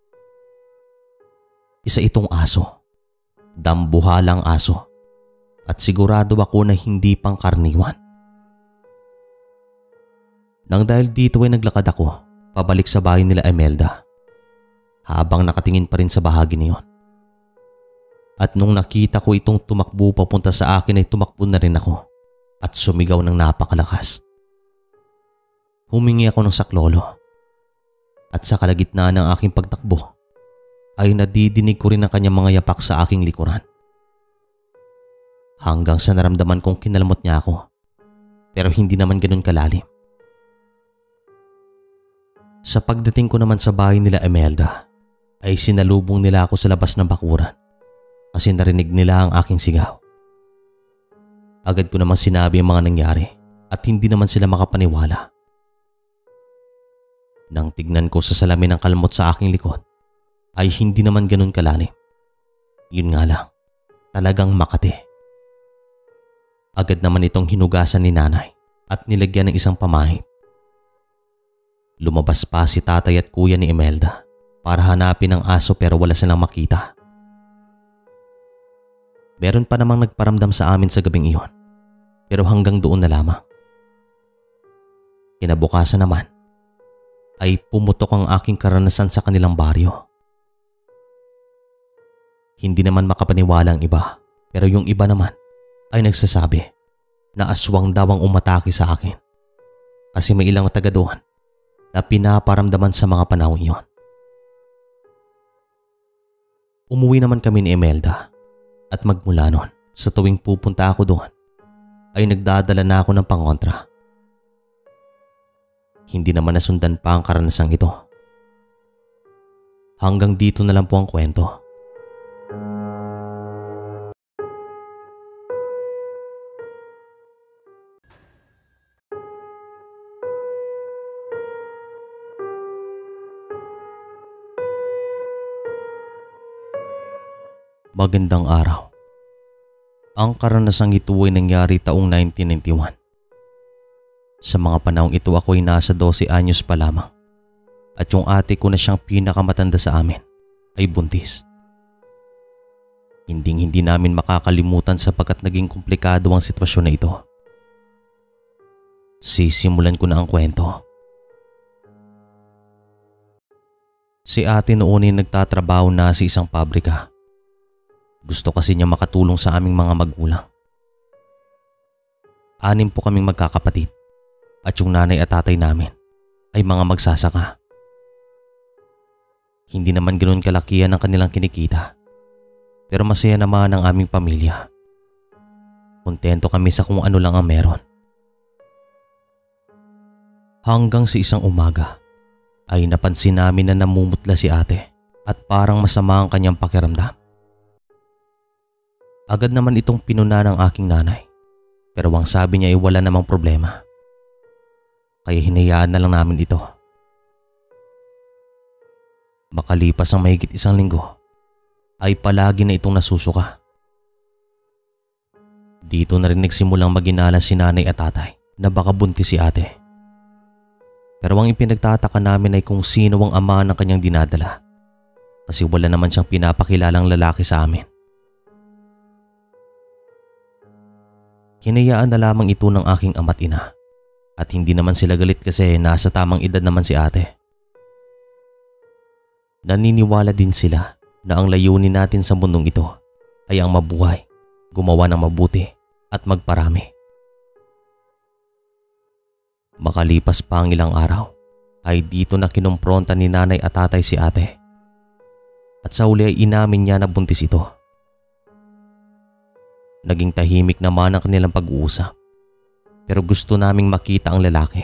Isa itong aso, dambuhalang aso, at sigurado ako na hindi pangkaraniwan. Nang dahil dito ay naglakad ako pabalik sa bahay nila Imelda habang nakatingin pa rin sa bahagi na yon. At nung nakita ko itong tumakbo papunta sa akin ay tumakbo na rin ako at sumigaw ng napakalakas. Humingi ako ng saklolo at sa kalagitnaan ng aking pagtakbo ay nadidinig ko rin ang kanyang mga yapak sa aking likuran. Hanggang sa naramdaman kong kinalmot niya ako pero hindi naman ganun kalalim. Sa pagdating ko naman sa bahay nila Imelda ay sinalubong nila ako sa labas ng bakuran kasi narinig nila ang aking sigaw. Agad ko naman sinabi ang mga nangyari at hindi naman sila makapaniwala. Nang tignan ko sa salamin ng kalmot sa aking likod ay hindi naman ganun kalalim. Yun nga lang, talagang makati. Agad naman itong hinugasan ni nanay at nilagyan ng isang pamahid. Lumabas pa si tatay at kuya ni Imelda para hanapin ang aso pero wala silang makita. Meron pa namang nagparamdam sa amin sa gabing iyon pero hanggang doon na lamang. Kinabukasan naman ay pumutok ang aking karanasan sa kanilang baryo. Hindi naman makapaniwala ang iba pero yung iba naman ay nagsasabi na aswang daw ang umatake sa akin kasi may ilang taga doon na pinaparamdaman sa mga panahon iyon. Umuwi naman kami ni Imelda at magmula noon sa tuwing pupunta ako doon ay nagdadala na ako ng pangontra. Hindi naman nasundan pa ang karanasang ito. Hanggang dito na lang po ang kwento. Magandang araw. Ang karanasang ito ay nangyari taong 1991. Sa mga panahong ito ako ay nasa 12 anyos pa lamang at yung ate ko na siyang pinakamatanda sa amin ay buntis. Hindi namin makakalimutan sapagkat naging komplikado ang sitwasyon na ito. Sisimulan ko na ang kwento. Si ate noon ay nagtatrabaho na sa isang pabrika. Gusto kasi niya makatulong sa aming mga magulang. 6 po kaming magkakapatid at yung nanay at tatay namin ay mga magsasaka. Hindi naman ganoon kalakihan ang kanilang kinikita pero masaya naman ang aming pamilya. Kontento kami sa kung ano lang ang meron. Hanggang sa isang umaga ay napansin namin na namumutla si ate at parang masama ang kanyang pakiramdam. Agad naman itong pinuna ng aking nanay pero ang sabi niya ay wala namang problema. Kaya hinayaan na lang namin ito. Makalipas ang mahigit 1 linggo ay palagi na itong nasusuka. Dito na rin nagsimulang maginala si nanay at tatay na baka buntis si ate. Pero ang ipinagtataka namin ay kung sino ang ama ng kanyang dinadala kasi wala naman siyang pinapakilalang lalaki sa amin. Hinayaan na lamang ito ng aking ama't ina at hindi naman sila galit kasi nasa tamang edad naman si ate. Naniniwala din sila na ang layunin natin sa mundong ito ay ang mabuhay, gumawa ng mabuti at magparami. Makalipas pa ang ilang araw ay dito na kinumpronta ni nanay at tatay si ate at sa uli ay inamin niya na buntis ito. Naging tahimik naman ang kanilang pag-uusap pero gusto naming makita ang lalaki.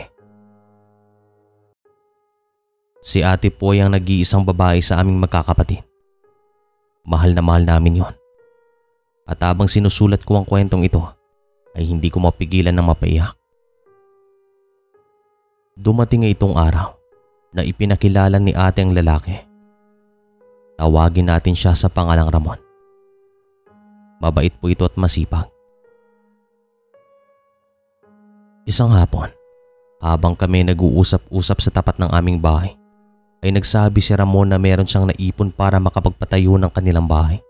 Si ate po ay ang nag-iisang babae sa aming magkakapatid. Mahal na mahal namin yon. At habang sinusulat ko ang kwentong ito ay hindi ko mapigilan ng mapaiyak. Dumating nga itong araw na ipinakilala ni ate ang lalaki. Tawagin natin siya sa pangalang Ramon. Mabait po ito at masipag. Isang hapon, habang kami nag-uusap-usap sa tapat ng aming bahay, ay nagsabi si Ramon na meron siyang naipon para makapagpatayo ng kanilang bahay.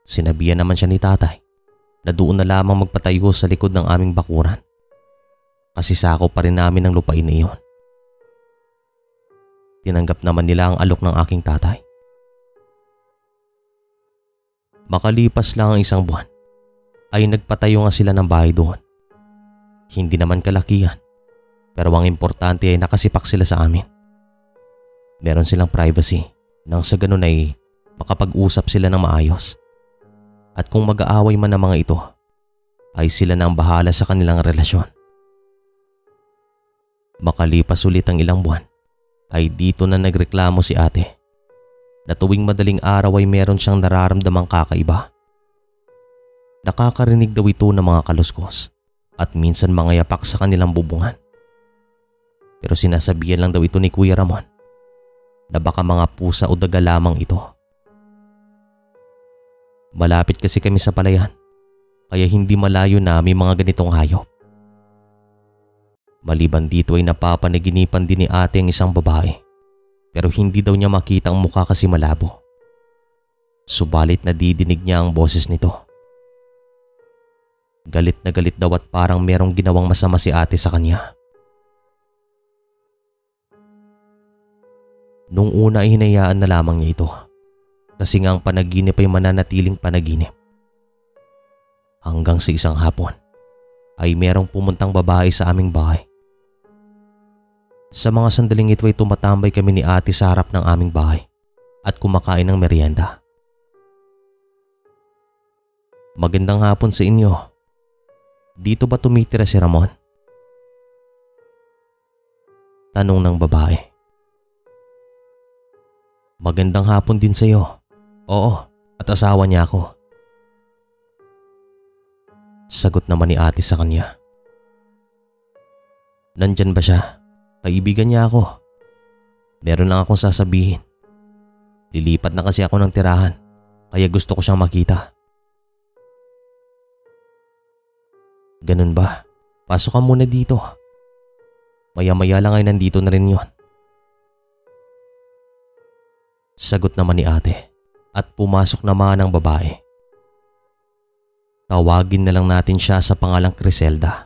Sinabihan naman siya ni tatay na doon na lamang magpatayo sa likod ng aming bakuran. kasi sakop pa rin namin ang lupain na iyon. Tinanggap naman nila ang alok ng aking tatay. Makalipas lang ang isang buwan ay nagpatayo nga sila ng bahay doon. Hindi naman kalakihan, pero ang importante ay nakasipak sila sa amin. Meron silang privacy nang sa ganun ay makapag-usap sila ng maayos. At kung mag-aaway man ang mga ito, ay sila na ang bahala sa kanilang relasyon. Makalipas ulit ang ilang buwan, ay dito na nagreklamo si ate na tuwing madaling araw ay meron siyang nararamdamang kakaiba. Nakakarinig daw ito ng mga kaluskos at minsan mga yapak sa kanilang bubungan. Pero sinasabihan lang daw ito ni Kuya Ramon na baka mga pusa o daga lamang ito. Malapit kasi kami sa palayan, kaya hindi malayo na may mga ganitong hayop. Maliban dito ay napapanaginipan din ni ate ang isang babae, pero hindi daw niya makita ang mukha kasi malabo. Subalit nadidinig niya ang boses nito. Galit na galit daw at parang merong ginawang masama si ate sa kanya. Nung una ay hinayaan na lamang niya ito kasi nga ang panaginip ay mananatiling panaginip. Hanggang sa isang hapon ay merong pumuntang babae sa aming bahay. Sa mga sandaling ito ay tumatambay kami ni ate sa harap ng aming bahay at kumakain ng merienda. Magandang hapon sa inyo. Dito ba tumitira si Ramon? Tanong ng babae. Magandang hapon din sa iyo. Oo, at asawa niya ako. Sagot naman ni ate sa kanya. Nandyan ba siya? Kaibigan niya ako. Meron lang akong sasabihin. Lilipat na kasi ako ng tirahan, kaya gusto ko siyang makita. Ganun ba? Pasok ka muna dito. Maya-maya lang ay nandito na rin yon. Sagot naman ni ate at pumasok naman ang babae. Tawagin na lang natin siya sa pangalang Criselda.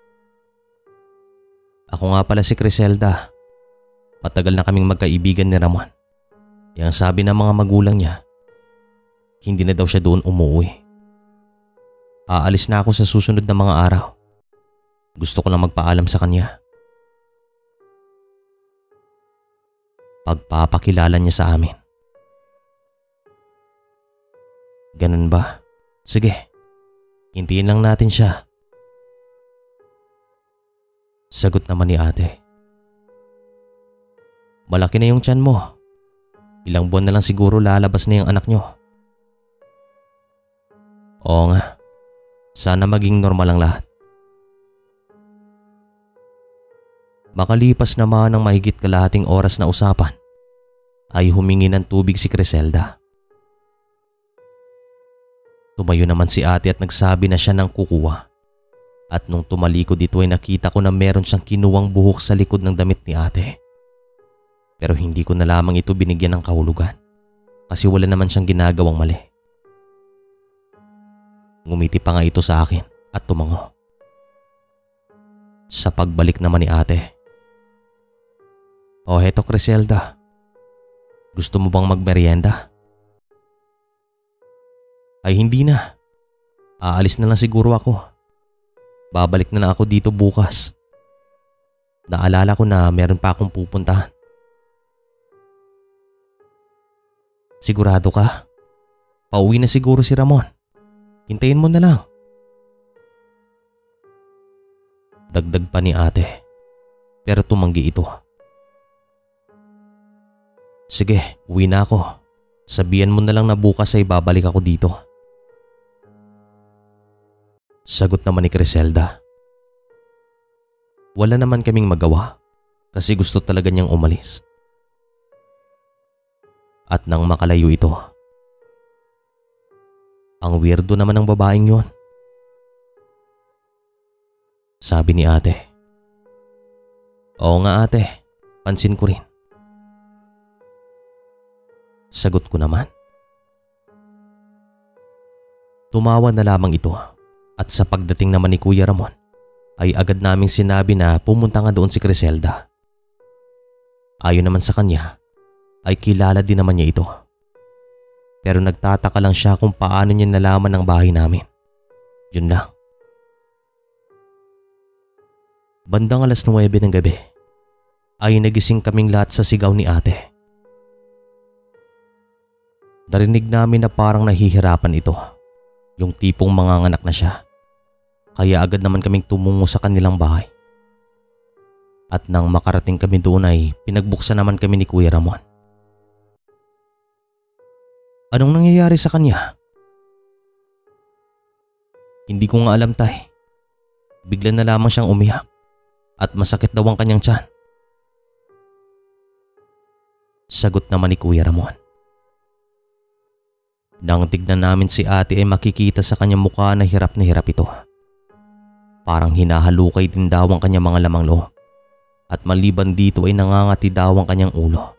Ako nga pala si Criselda. Matagal na kaming magkaibigan ni Ramon. Yang sabi ng mga magulang niya, hindi na daw siya doon umuwi. Aalis na ako sa susunod na mga araw. Gusto ko lang magpaalam sa kanya. Pagpapakilala niya sa amin. Ganun ba? Sige, hintayin lang natin siya. Sagot naman ni ate. Malaki na yung tiyan mo. Ilang buwan na lang siguro lalabas na yung anak nyo. Oo nga, sana maging normal ang lahat. Makalipas naman ng mahigit kalahating oras na usapan, ay humingi ng tubig si Criselda. Tumayo naman si ate at nagsabi na siya nang kukuha. At nung tumalikod dito ay nakita ko na meron siyang kinuwang buhok sa likod ng damit ni ate. Pero hindi ko na lamang ito binigyan ng kahulugan kasi wala naman siyang ginagawang mali. Ngumiti pa nga ito sa akin at tumango. Sa pagbalik naman ni ate. O heto Criselda, gusto mo bang magmerienda? Ay hindi na. Aalis na lang siguro ako. Babalik na lang ako dito bukas. Naalala ko na meron pa akong pupuntahan. Sigurado ka? Pauwi na siguro si Ramon. Hintayin mo na lang. Dagdag pa ni ate. Pero tumanggi ito. Sige, uwi na ako. Sabihan mo na lang na bukas ay babalik ako dito. Sagot naman ni Criselda. Wala naman kaming magawa kasi gusto talaga niyang umalis. At nang makalayo ito, ang weirdo naman ng babaeng yon. Sabi ni ate. Oo nga ate, pansin ko rin. Sagot ko naman. Tumawa na lamang ito at sa pagdating naman ni Kuya Ramon ay agad naming sinabi na pumunta nga doon si Criselda. Ayon naman sa kanya ay kilala din naman niya ito. Pero nagtataka lang siya kung paano niya nalaman ang bahay namin. Yun lang. Bandang 9:00 ng gabi ay nagising kaming lahat sa sigaw ni ate. Narinig namin na parang nahihirapan ito. Yung tipong manganganak na siya. Kaya agad naman kaming tumungo sa kanilang bahay. At nang makarating kami doon ay pinagbuksan naman kami ni Kuya Ramon. Anong nangyayari sa kanya? Hindi ko nga alam, tay. Bigla na lamang siyang umiyak at masakit daw ang kanyang tiyan. Sagot naman ni Kuya Ramon. Nang tignan namin si ate ay makikita sa kanyang mukha na hirap ito. Parang hinahalukay din daw ang kanyang mga lamang loob. At maliban dito ay nangangati daw ang kanyang ulo.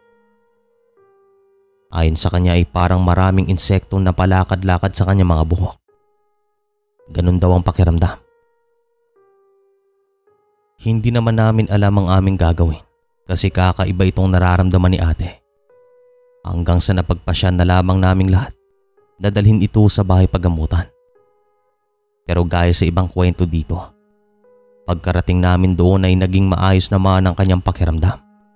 Ayon sa kanya ay parang maraming insektong napalakad-lakad sa kanyang mga buhok. Ganun daw ang pakiramdam. Hindi naman namin alam ang aming gagawin kasi kakaiba itong nararamdaman ni ate. Hanggang sa napagpasya na lamang naming lahat, dadalhin ito sa bahay paggamutan. Pero gaya sa ibang kwento dito, pagkarating namin doon ay naging maayos naman ang kanyang pakiramdam.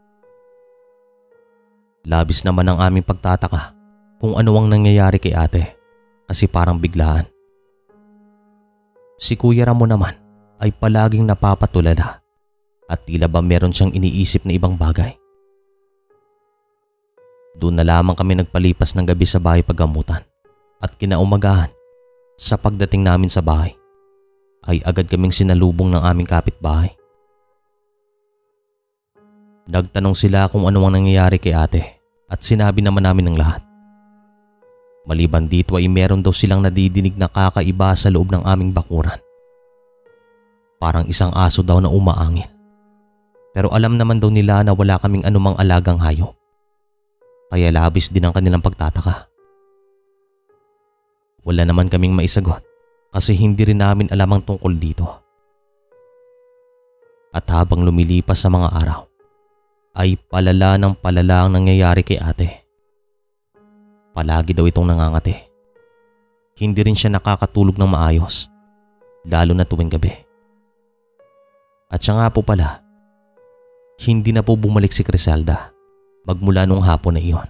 Labis naman ang aming pagtataka kung ano ang nangyayari kay ate kasi parang biglaan. Si Kuya Ramon naman ay palaging napapatulala at tila ba meron siyang iniisip na ibang bagay. Doon na lamang kami nagpalipas ng gabi sa bahay paggamutan at kinaumagahan sa pagdating namin sa bahay ay agad kaming sinalubong ng aming kapitbahay. Nagtanong sila kung ano ang nangyayari kay ate at sinabi naman namin ng lahat. Maliban dito ay meron daw silang nadidinig na kakaiba sa loob ng aming bakuran. Parang isang aso daw na umaangil. Pero alam naman daw nila na wala kaming anumang alagang hayop. Kaya labis din ang kanilang pagtataka. Wala naman kaming maisagot kasi hindi rin namin alam ang tungkol dito. At habang lumilipas sa mga araw, ay palala ng palala ang nangyayari kay ate. Palagi daw itong nangangati. Hindi rin siya nakakatulog ng maayos, lalo na tuwing gabi. At siya nga po pala, hindi na po bumalik si Criselda magmula nung hapon na iyon.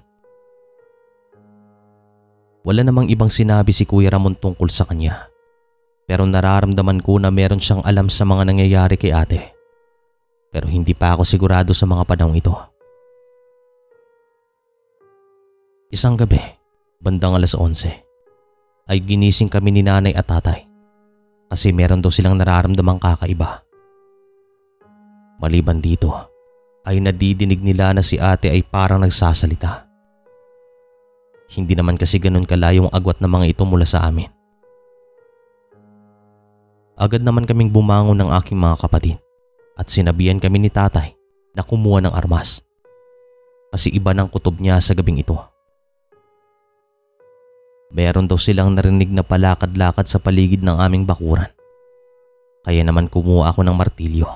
Wala namang ibang sinabi si Kuya Ramon tungkol sa kanya. Pero nararamdaman ko na meron siyang alam sa mga nangyayari kay ate. Pero hindi pa ako sigurado sa mga panahong ito. Isang gabi, bandang 11:00, ay ginising kami ni nanay at tatay kasi meron daw silang nararamdamang kakaiba. Maliban dito, ay nadidinig nila na si ate ay parang nagsasalita. Hindi naman kasi ganun kalayo ang agwat ng mga ito mula sa amin. Agad naman kaming bumangon ng aking mga kapatid at sinabihan kami ni tatay na kumuha ng armas kasi iba ng kutob niya sa gabing ito. Meron daw silang narinig na palakad-lakad sa paligid ng aming bakuran. Kaya naman kumuha ako ng martilyo.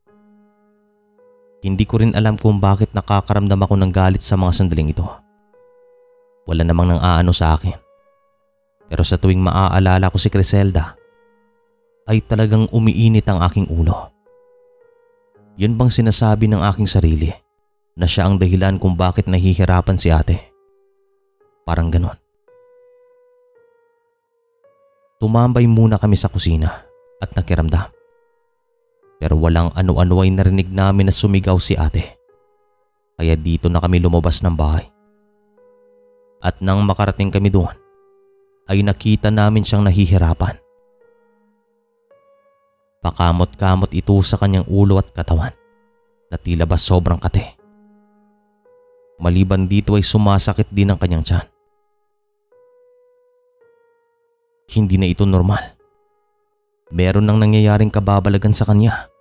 Hindi ko rin alam kung bakit nakakaramdam ako ng galit sa mga sandaling ito. Wala namang nang aano sa akin. Pero sa tuwing maaalala ko si Criselda, ay talagang umiinit ang aking ulo. Yun bang sinasabi ng aking sarili na siya ang dahilan kung bakit nahihirapan si ate? Parang ganon. Tumambay muna kami sa kusina at nakiramdam. Pero walang ano-ano ay narinig namin na sumigaw si ate. Kaya dito na kami lumabas ng bahay. At nang makarating kami doon, ay nakita namin siyang nahihirapan. Pakamot-kamot ito sa kanyang ulo at katawan na tila ba sobrang kate. Maliban dito ay sumasakit din ang kanyang tiyan. Hindi na ito normal. Meron nang nangyayaring kababalagan sa kanya.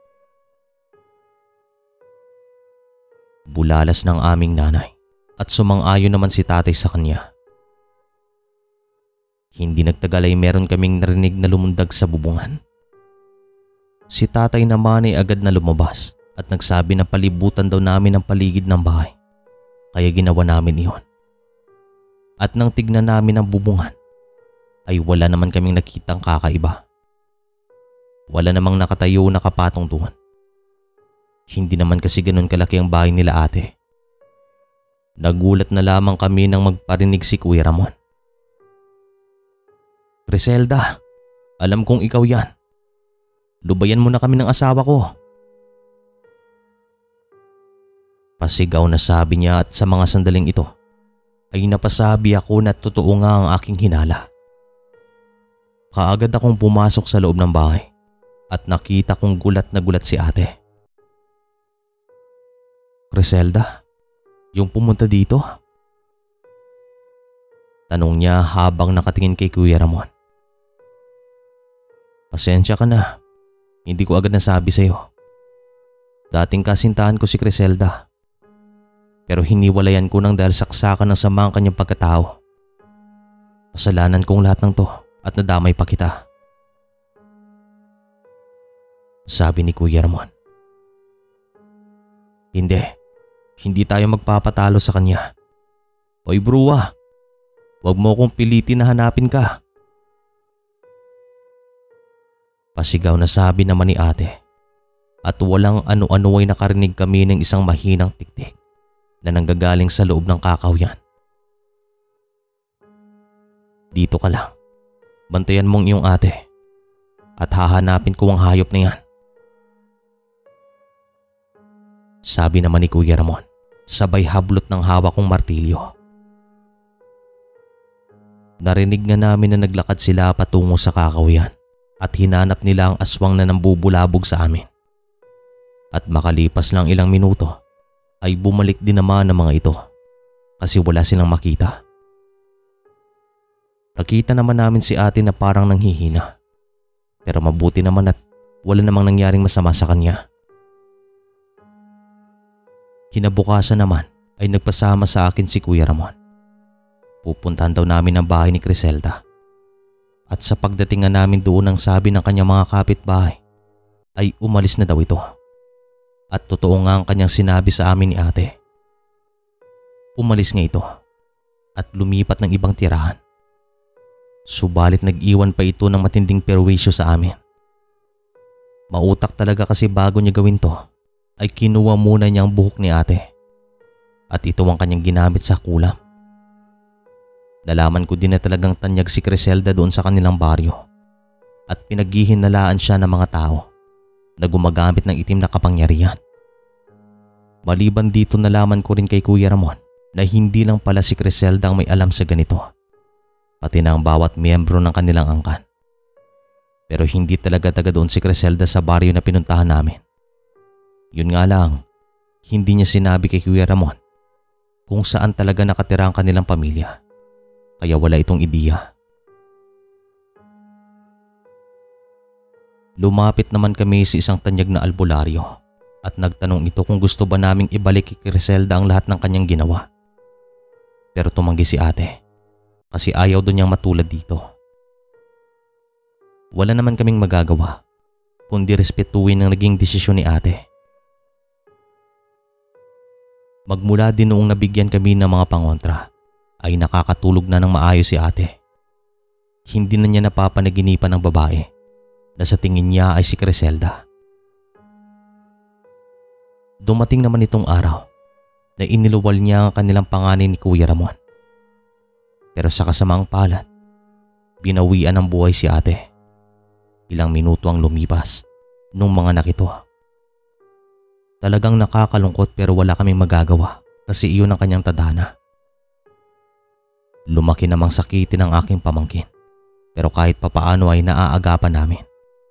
Bulalas ng aming nanay at sumang-ayon naman si tatay sa kanya. Hindi nagtagal ay meron kaming narinig na lumundag sa bubungan. Si tatay naman ay agad na lumabas at nagsabi na palibutan daw namin ang paligid ng bahay. Kaya ginawa namin iyon. At nang tignan namin ang bubungan, ay wala naman kaming nakitang kakaiba. Wala namang nakatayo na kapatong doon. Hindi naman kasi ganun kalaki ang bahay nila ate. Nagulat na lamang kami nang magparinig si Kuya Ramon. "Criselda, alam kong ikaw yan. Lubayan mo na kami ng asawa ko." Pasigaw na sabi niya at sa mga sandaling ito ay napasabi ako na totoo nga ang aking hinala. Kaagad akong pumasok sa loob ng bahay at nakita kong gulat na gulat si ate. "Criselda, yung pumunta dito?" Tanong niya habang nakatingin kay Kuya Ramon. "Pasensya ka na. Hindi ko agad nasabi sa'yo. Dating kasintahan ko si Criselda. Pero hiniwalayan ko nang dahil saksakan ng sama ang kanyang pagkatao. Kasalanan kong lahat ng to at nadamay pa kita." Sabi ni Kuya Ramon. Hindi tayo magpapatalo sa kanya. Hoy bruwa, huwag mo kong pilitin na hanapin ka." Pasigaw na sabi naman ni ate at walang ano-ano ay nakarinig kami ng isang mahinang tiktik na nanggagaling sa loob ng kakawyan. "Dito ka lang. Bantayan mong iyong ate at hahanapin ko ang hayop na yan." Sabi naman ni Kuya Ramon, sabay hablot ng hawak kong martilyo. Narinig nga namin na naglakad sila patungo sa kakawyan at hinanap nila ang aswang na nambubulabog sa amin. At makalipas lang ilang minuto ay bumalik din naman ang mga ito kasi wala silang makita. Nakita naman namin si ate na parang nanghihina, pero mabuti naman at wala namang nangyaring masama sa kanya. Kinabukasan naman ay nagpasama sa akin si Kuya Ramon. Pupuntahan daw namin ang bahay ni Criselda. At sa pagdating nga namin doon ang sabi ng kanyang mga kapitbahay ay umalis na daw ito. At totoo nga ang kanyang sinabi sa amin ni ate. Umalis nga ito at lumipat ng ibang tirahan. Subalit nag-iwan pa ito ng matinding perwisyo sa amin. Mautak talaga kasi bago niya gawin to ay kinuha muna niya ang buhok ni ate. At ito ang kanyang ginamit sa kulam. Nalaman ko din na talagang tanyag si Criselda doon sa kanilang baryo at pinaghihinalaan siya ng mga tao na gumagamit ng itim na kapangyarihan. Maliban dito nalaman ko rin kay Kuya Ramon na hindi lang pala si Criselda ang may alam sa ganito, pati na ang bawat miyembro ng kanilang angkan. Pero hindi talaga taga doon si Criselda sa baryo na pinuntahan namin. Yun nga lang, hindi niya sinabi kay Kuya Ramon kung saan talaga nakatira ang kanilang pamilya. Kaya wala itong ideya. Lumapit naman kami sa isang tanyag na albularyo at nagtanong ito kung gusto ba naming ibalik kay Criselda ang lahat ng kanyang ginawa. Pero tumanggi si ate kasi ayaw doon niyang matulad dito. Wala naman kaming magagawa kundi respetuhin ang naging desisyon ni ate. Magmula din noong nabigyan kami ng mga pangontra ay nakakatulog na ng maayos si ate. Hindi na niya napapanaginipan ng babae na sa tingin niya ay si Criselda. Dumating naman itong araw na iniluwal niya ang kanilang panganay ni Kuya Ramon. Pero sa kasamaang palad, binawian ng buhay si ate. Ilang minuto ang lumipas nung mga nakito. Talagang nakakalungkot pero wala kaming magagawa kasi iyon ang kanyang tadhana. Lumaki namang sakitin ang aking pamangkin pero kahit papaano ay naaagapan namin.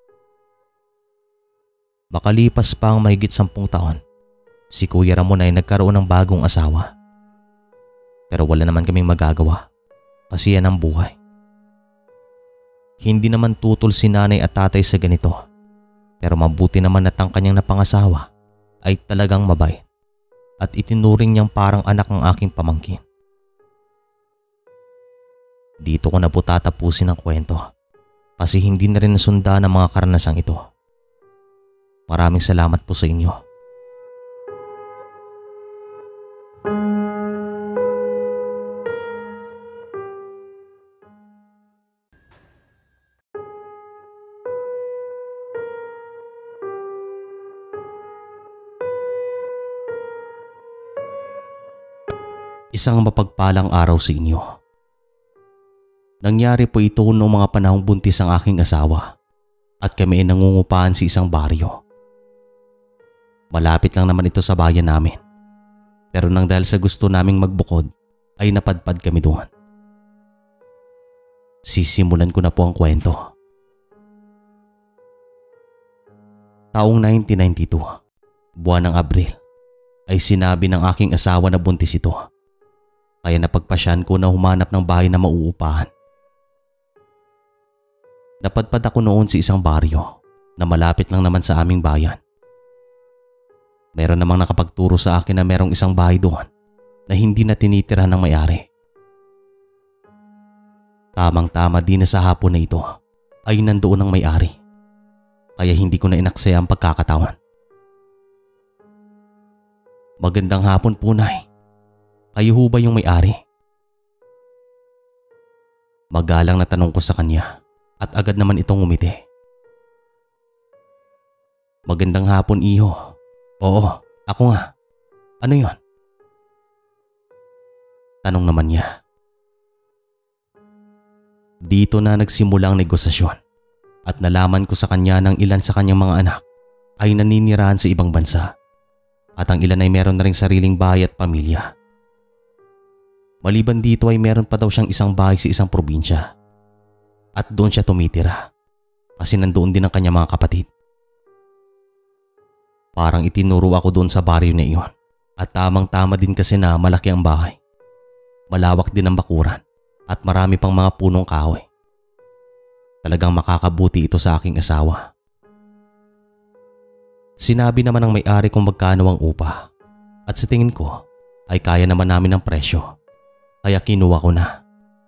Makalipas pa ang mahigit 10 taon, si Kuya Ramon ay nagkaroon ng bagong asawa. Pero wala naman kaming magagawa kasi yan ang buhay. Hindi naman tutol si nanay at tatay sa ganito pero mabuti naman at ang kanyang napangasawa ay talagang mabait at itinuring niyang parang anak ng aking pamangkin. Dito ko na po tatapusin ang kwento kasi hindi na rin nasundan ang mga karanasang ito. Maraming salamat po sa inyo. Isang mapagpalang araw sa inyo. Nangyari po ito noong mga panahong buntis ang aking asawa at kami ay nangungupahan sa isang baryo. Malapit lang naman ito sa bayan namin. Pero nang dahil sa gusto naming magbukod ay napadpad kami doon. Sisimulan ko na po ang kwento. Taong 1992, buwan ng Abril, ay sinabi ng aking asawa na buntis ito. Kaya napagpasyan ko na humanap ng bahay na mauupahan. Napadpad ako noon sa isang baryo na malapit lang naman sa aming bayan. Meron namang nakapagturo sa akin na merong isang bahay doon na hindi na tinitirahan ng may-ari. Tamang-tama din na sa hapon na ito ay nandoon ang may-ari. Kaya hindi ko na inaksaya ang pagkakataon. Magandang hapon po, Nay. Kayo ho ba yung may-ari? Magalang na tanong ko sa kanya at agad naman itong ngumiti. Magandang hapon, Iho. Oo, ako nga. Ano yon? Tanong naman niya. Dito na nagsimula ang negosasyon at nalaman ko sa kanya ng ilan sa kanyang mga anak ay naninirahan sa ibang bansa at ang ilan ay meron na ring sariling bahay at pamilya. Maliban dito ay meron pa daw siyang isang bahay sa isang probinsya at doon siya tumitira kasi nandoon din ang kanyang mga kapatid. Parang itinuro ako doon sa baryo na iyon at tamang-tama din kasi na malaki ang bahay. Malawak din ang bakuran at marami pang mga punong kahoy. Talagang makakabuti ito sa aking asawa. Sinabi naman ng may-ari kung magkano ang upa at sa tingin ko ay kaya naman namin ang presyo. Kaya kinuha ko na.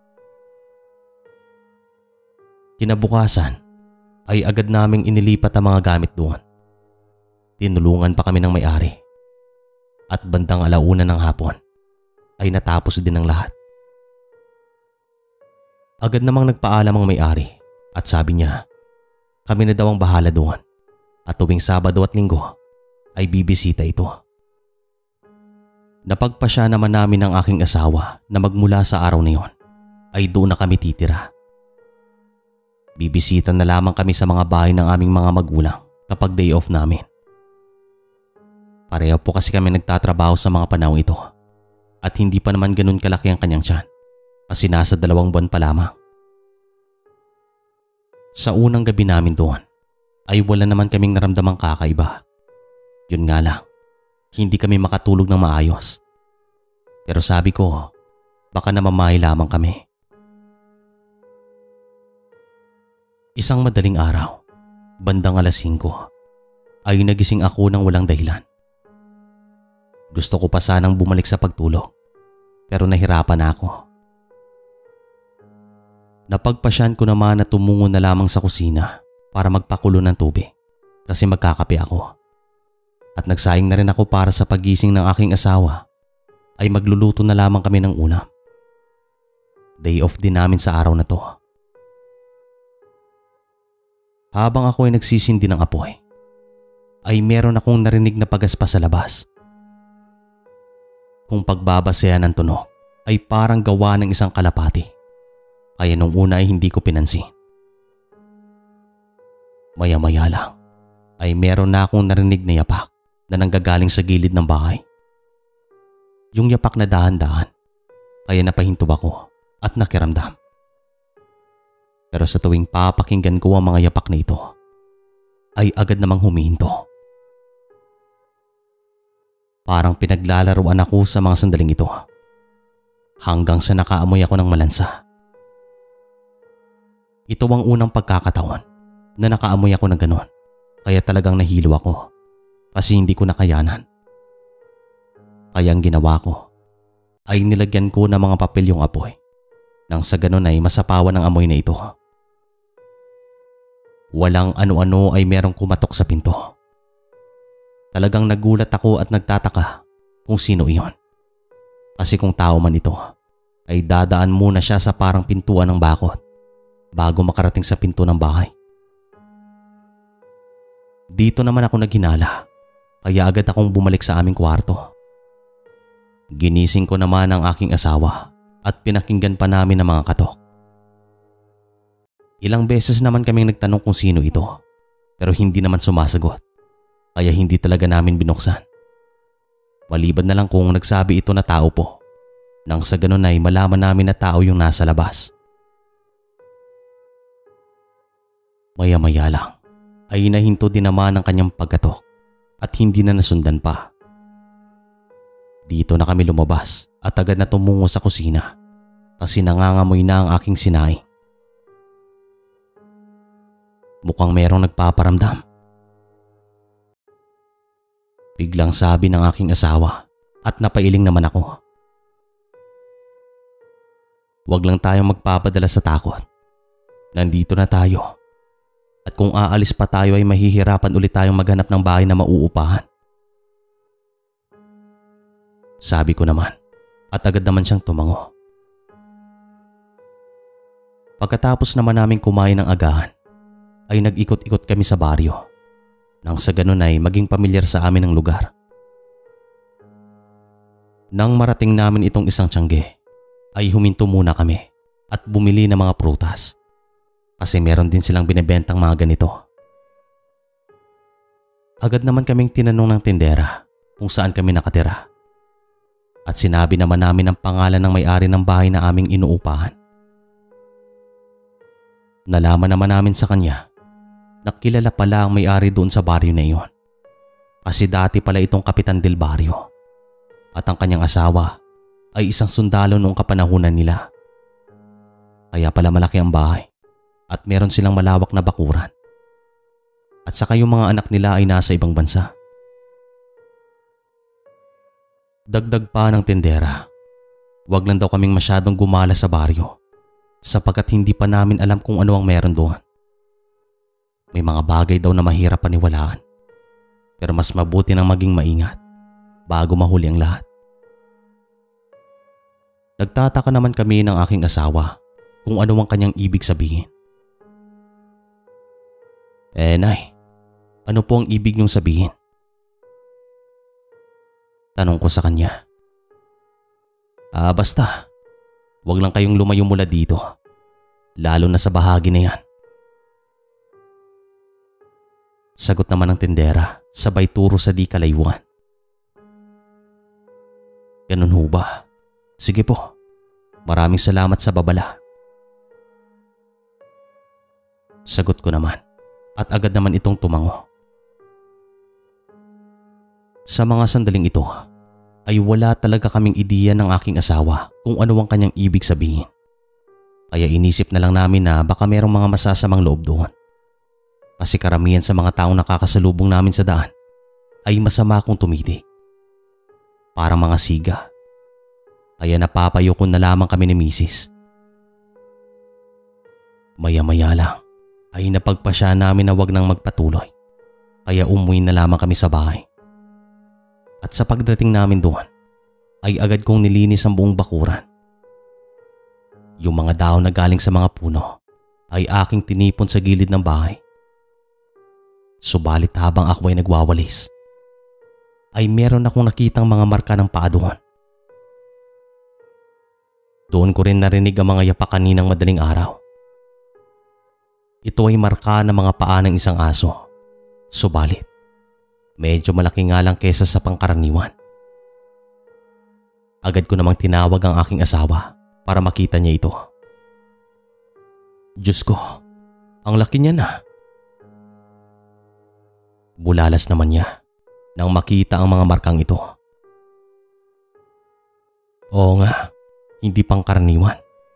Kinabukasan ay agad naming inilipat ang mga gamit doon. Tinulungan pa kami ng may-ari. At bandang 1:00 ng hapon ay natapos din ang lahat. Agad namang nagpaalam ang may-ari at sabi niya kami na daw ang bahala doon at tuwing Sabado at Linggo ay bibisita ito. Napagpasya naman namin ng aking asawa na magmula sa araw na yon ay doon na kami titira. Bibisita na lamang kami sa mga bahay ng aming mga magulang kapag day off namin. Pareho po kasi kami nagtatrabaho sa mga panahon ito at hindi pa naman ganun kalaki ang kanyang tiyan kasi nasa 2 buwan pa lamang. Sa unang gabi namin doon ay wala naman kaming naramdamang kakaiba. Yun nga lang, hindi kami makatulog ng maayos. Pero sabi ko, baka namamahay lamang kami. Isang madaling araw, bandang 5:00, ay nagising ako ng walang dahilan. Gusto ko pa sanang bumalik sa pagtulog, pero nahirapan ako. Napagpasyan ko naman na tumungo na lamang sa kusina para magpakulo ng tubig kasi magkakape ako. At nagsayang na rin ako para sa pagising ng aking asawa ay magluluto na lamang kami ng ulam. Day off din namin sa araw na to. Habang ako ay nagsisindi ng apoy, ay meron akong narinig na pagaspas sa labas. Kung pagbabasehan ng tunog ay parang gawa ng isang kalapati. Kaya nung una ay hindi ko pinansin. Maya-maya lang ay meron na akong narinig na yapak na nanggagaling sa gilid ng bahay. Yung yapak na dahan-dahan, kaya napahinto ako at nakiramdam. Pero sa tuwing papakinggan ko ang mga yapak na ito, ay agad namang humihinto. Parang pinaglalaruan ako sa mga sandaling ito, hanggang sa nakaamoy ako ng malansa. Ito ang unang pagkakataon na nakaamoy ako ng ganon, kaya talagang nahilo ako kasi hindi ko nakayanan. Kaya ang ginawa ko ay nilagyan ko ng mga papel yung apoy nang sa ganon ay masapawan ang amoy na ito. Walang ano-ano ay merong kumatok sa pinto Talagang nagulat ako at nagtataka kung sino iyon. Kasi kung tao man ito, ay dadaan muna siya sa parang pintuan ng bakod bago makarating sa pinto ng bahay. Dito naman ako naghinala, kaya agad akong bumalik sa aming kwarto. Ginising ko naman ang aking asawa at pinakinggan pa namin ang mga katok. Ilang beses naman kaming nagtanong kung sino ito, pero hindi naman sumasagot, kaya hindi talaga namin binuksan. Maliban na lang kung nagsabi ito na tao po, nang sa ganun ay malaman namin na tao yung nasa labas. Maya-maya lang ay nahinto din naman ang kanyang pagkatok at hindi na nasundan pa. Dito na kami lumabas at agad na tumungo sa kusina kasi nangangamoy na ang aking sinaing. Mukhang merong nagpaparamdam. Biglang sabi ng aking asawa at napailing naman ako. Huwag lang tayong magpapadala sa takot. Nandito na tayo. At kung aalis pa tayo ay mahihirapan ulit tayong maghanap ng bahay na mauupahan. Sabi ko naman at agad naman siyang tumango. Pagkatapos naman namin kumain ng agahan ay nag-ikot-ikot kami sa baryo nang sa ganun ay maging pamilyar sa amin ang lugar. Nang marating namin itong isang tiyangge ay huminto muna kami at bumili ng mga prutas kasi meron din silang binebentang mga ganito. Agad naman kaming tinanong ng tindera kung saan kami nakatira at sinabi naman namin ang pangalan ng may-ari ng bahay na aming inuupahan. Nalaman naman namin sa kanya na kilala pala ang may-ari doon sa baryo na iyon kasi dati pala itong Kapitan del Barrio at ang kanyang asawa ay isang sundalo noong kapanahunan nila. Kaya pala malaki ang bahay at meron silang malawak na bakuran. At saka yung mga anak nila ay nasa ibang bansa. Dagdag pa ng tindera, wag lang daw kaming masyadong gumala sa baryo sapagkat hindi pa namin alam kung ano ang meron doon. May mga bagay daw na mahirap paniwalaan pero mas mabuti nang maging maingat bago mahuli ang lahat. Nagtataka naman kami ng aking asawa kung ano ang kanyang ibig sabihin. Nay, ano po ang ibig niyong sabihin? Tanong ko sa kanya. Basta, wag lang kayong lumayo mula dito, lalo na sa bahagi na yan. Sagot naman ng tindera, sabay turo sa di kalayuan. Ganun ho ba? Sige po, maraming salamat sa babala. Sagot ko naman at agad naman itong tumango. Sa mga sandaling ito ay wala talaga kaming ideya ng aking asawa kung ano ang kanyang ibig sabihin. Kaya inisip na lang namin na baka merong mga masasamang loob doon. Kasi karamihan sa mga taong nakakasalubong namin sa daan ay masama kung tumitig. Parang mga siga. Kaya napapayo ko na lamang kami ni Mrs. Maya-maya lang ay napagpasya namin na wag nang magpatuloy. Kaya umuwi na lamang kami sa bahay. At sa pagdating namin doon ay agad kong nilinis ang buong bakuran. Yung mga dahon na galing sa mga puno ay aking tinipon sa gilid ng bahay. Subalit habang ako ay nagwawalis ay meron akong nakitang mga marka ng paa doon. Doon ko rin narinig ang mga yapak kaninang madaling araw. Ito ay marka ng mga paa ng isang aso. Subalit, medyo malaki nga lang kesa sa pangkaraniwan. Agad ko namang tinawag ang aking asawa para makita niya ito. Diyos ko, ang laki niya na. Bulalas naman niya nang makita ang mga markang ito. Oo nga, hindi pangkaraniwan.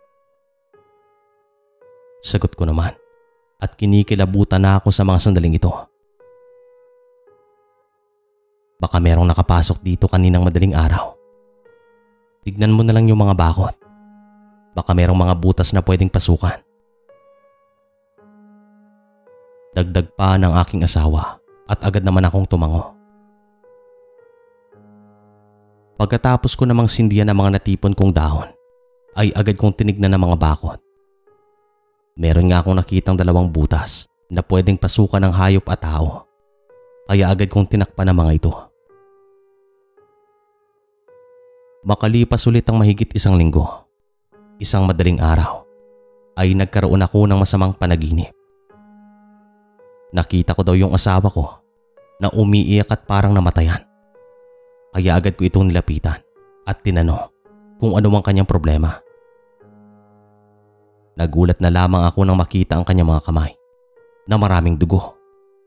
Sagot ko naman at kinikilabutan na ako sa mga sandaling ito. Baka merong nakapasok dito kaninang madaling araw. Tignan mo na lang yung mga bakod. Baka merong mga butas na pwedeng pasukan. Dagdag pa ng aking asawa at agad naman akong tumango. Pagkatapos ko namang sindihan ang mga natipon kong dahon, ay agad kong tinignan ng mga bakod. Meron nga akong nakitang 2 butas na pwedeng pasukan ng hayop at tao. Kaya agad kong tinakpan ang mga ito. Makalipas ulit ang mahigit 1 linggo, isang madaling araw, ay nagkaroon ako ng masamang panaginip. Nakita ko daw yung asawa ko na umiiyak at parang namatayan. Kaya agad ko itong nilapitan at tinanong kung ano ang kanyang problema. Nagulat na lamang ako nang makita ang kanyang mga kamay na maraming dugo.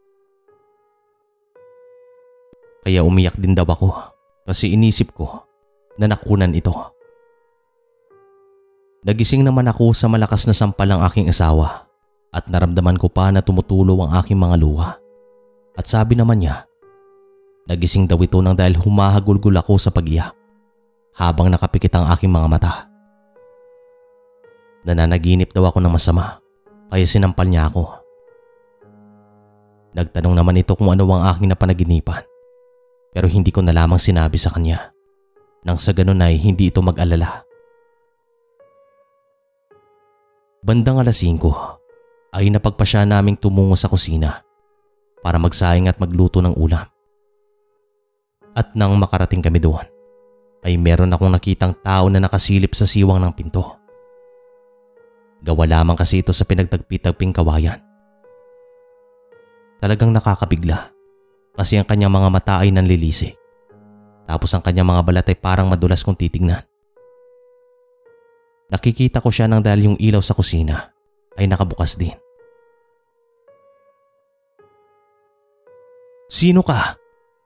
Kaya umiyak din daw ako kasi inisip ko na nakunan ito. Nagising naman ako sa malakas na sampal ng aking asawa at naramdaman ko pa na tumutulo ang aking mga luha. At sabi naman niya, nagising daw ito nang dahil humahagulgul ako sa pag-iyak habang nakapikit ang aking mga mata. Nananaginip daw ako ng masama kaya sinampal niya ako. Nagtanong naman ito kung ano ang aking napanaginipan pero hindi ko na lamang sinabi sa kanya nang sa ganun ay hindi ito mag-alala. Bandang 5:00 ay napagpasya naming tumungo sa kusina para magsaing at magluto ng ulam. At nang makarating kami doon, ay meron akong nakitang tao na nakasilip sa siwang ng pinto. Gawa lamang kasi ito sa pinagtagpi-tagping kawayan. Talagang nakakabigla kasi ang kanyang mga mata ay nanlilisik. Tapos ang kanyang mga balat ay parang madulas kung titignan. Nakikita ko siya nang dahil yung ilaw sa kusina ay nakabukas din. "Sino ka?"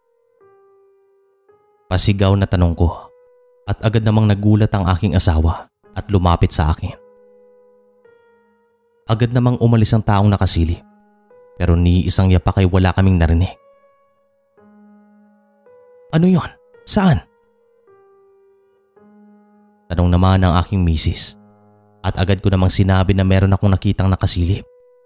Pasigaw na tanong ko at agad namang nagulat ang aking asawa at lumapit sa akin. Agad namang umalis ang taong nakasilip pero ni isang yapak ay wala kaming narinig. "Ano yon? Saan?" Tanong naman ng aking misis at agad ko namang sinabi na meron akong nakitang nakasilip.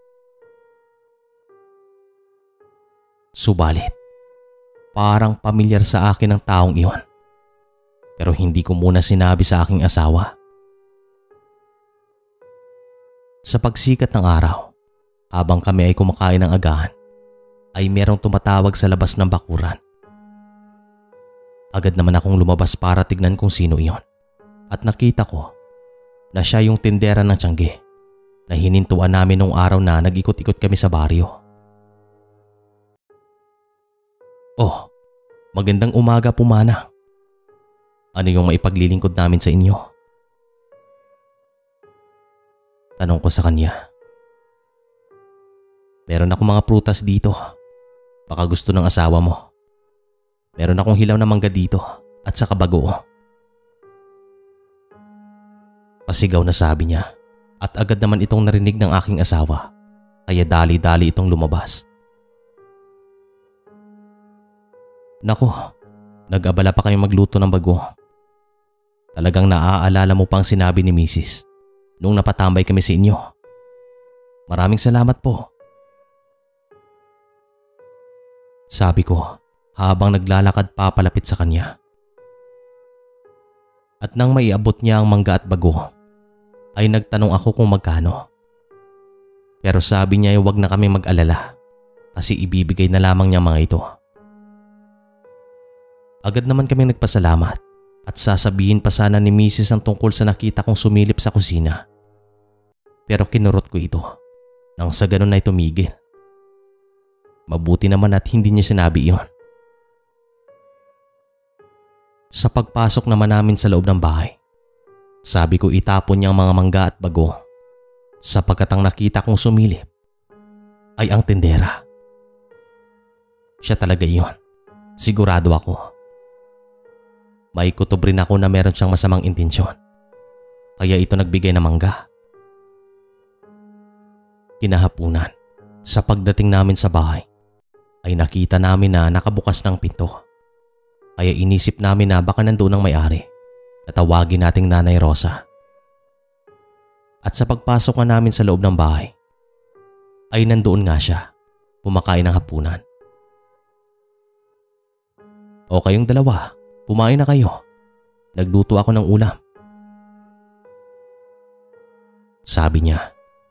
Subalit, parang pamilyar sa akin ang taong iyon. Pero hindi ko muna sinabi sa aking asawa. Sa pagsikat ng araw, habang kami ay kumakain ng agahan, ay merong tumatawag sa labas ng bakuran. Agad naman akong lumabas para tignan kung sino iyon. At nakita ko na siya yung tindera ng tiyangge na hinintuan namin nung araw na nag-ikot-ikot kami sa baryo. "Oh, magandang umaga po, Manang. Ano yung maipaglilingkod namin sa inyo?" Tanong ko sa kanya. "Meron akong mga prutas dito. Baka gusto ng asawa mo. Meron akong hilaw na mangga dito at saka bago." Pasigaw na sabi niya at agad naman itong narinig ng aking asawa kaya dali-dali itong lumabas. "Nako, nag-abala pa kayong magluto ng bago. Talagang naaalala mo pang sinabi ni Mrs. nung napatambay kami sa inyo. Maraming salamat po." Sabi ko habang naglalakad papalapit sa kanya. At nang maiabot niya ang mangga at bago, ay nagtanong ako kung magkano. Pero sabi niya ay huwag na kami mag-alala kasi ibibigay na lamang niya mga ito. Agad naman kami nagpasalamat at sasabihin pa sana ni Mrs. ang tungkol sa nakita kong sumilip sa kusina. Pero kinurot ko ito nang sa ganun ay tumigil. Mabuti naman at hindi niya sinabi iyon. Sa pagpasok naman namin sa loob ng bahay, sabi ko itapon niya ang mga mangga at bago sapagkat ang nakita kong sumilip ay ang tindera. Siya talaga iyon, sigurado ako. May kutob rin ako na meron siyang masamang intensyon kaya ito nagbigay ng mangga. Kinahapunan, sa pagdating namin sa bahay ay nakita namin na nakabukas ng pinto. Kaya inisip namin na baka nandoon ang may-ari na tawagin nating Nanay Rosa. At sa pagpasok na namin sa loob ng bahay ay nandoon nga siya, kumakain ng hapunan. "O kayong dalawa, kumain na kayo. Nagluto ako ng ulam. Sabi niya.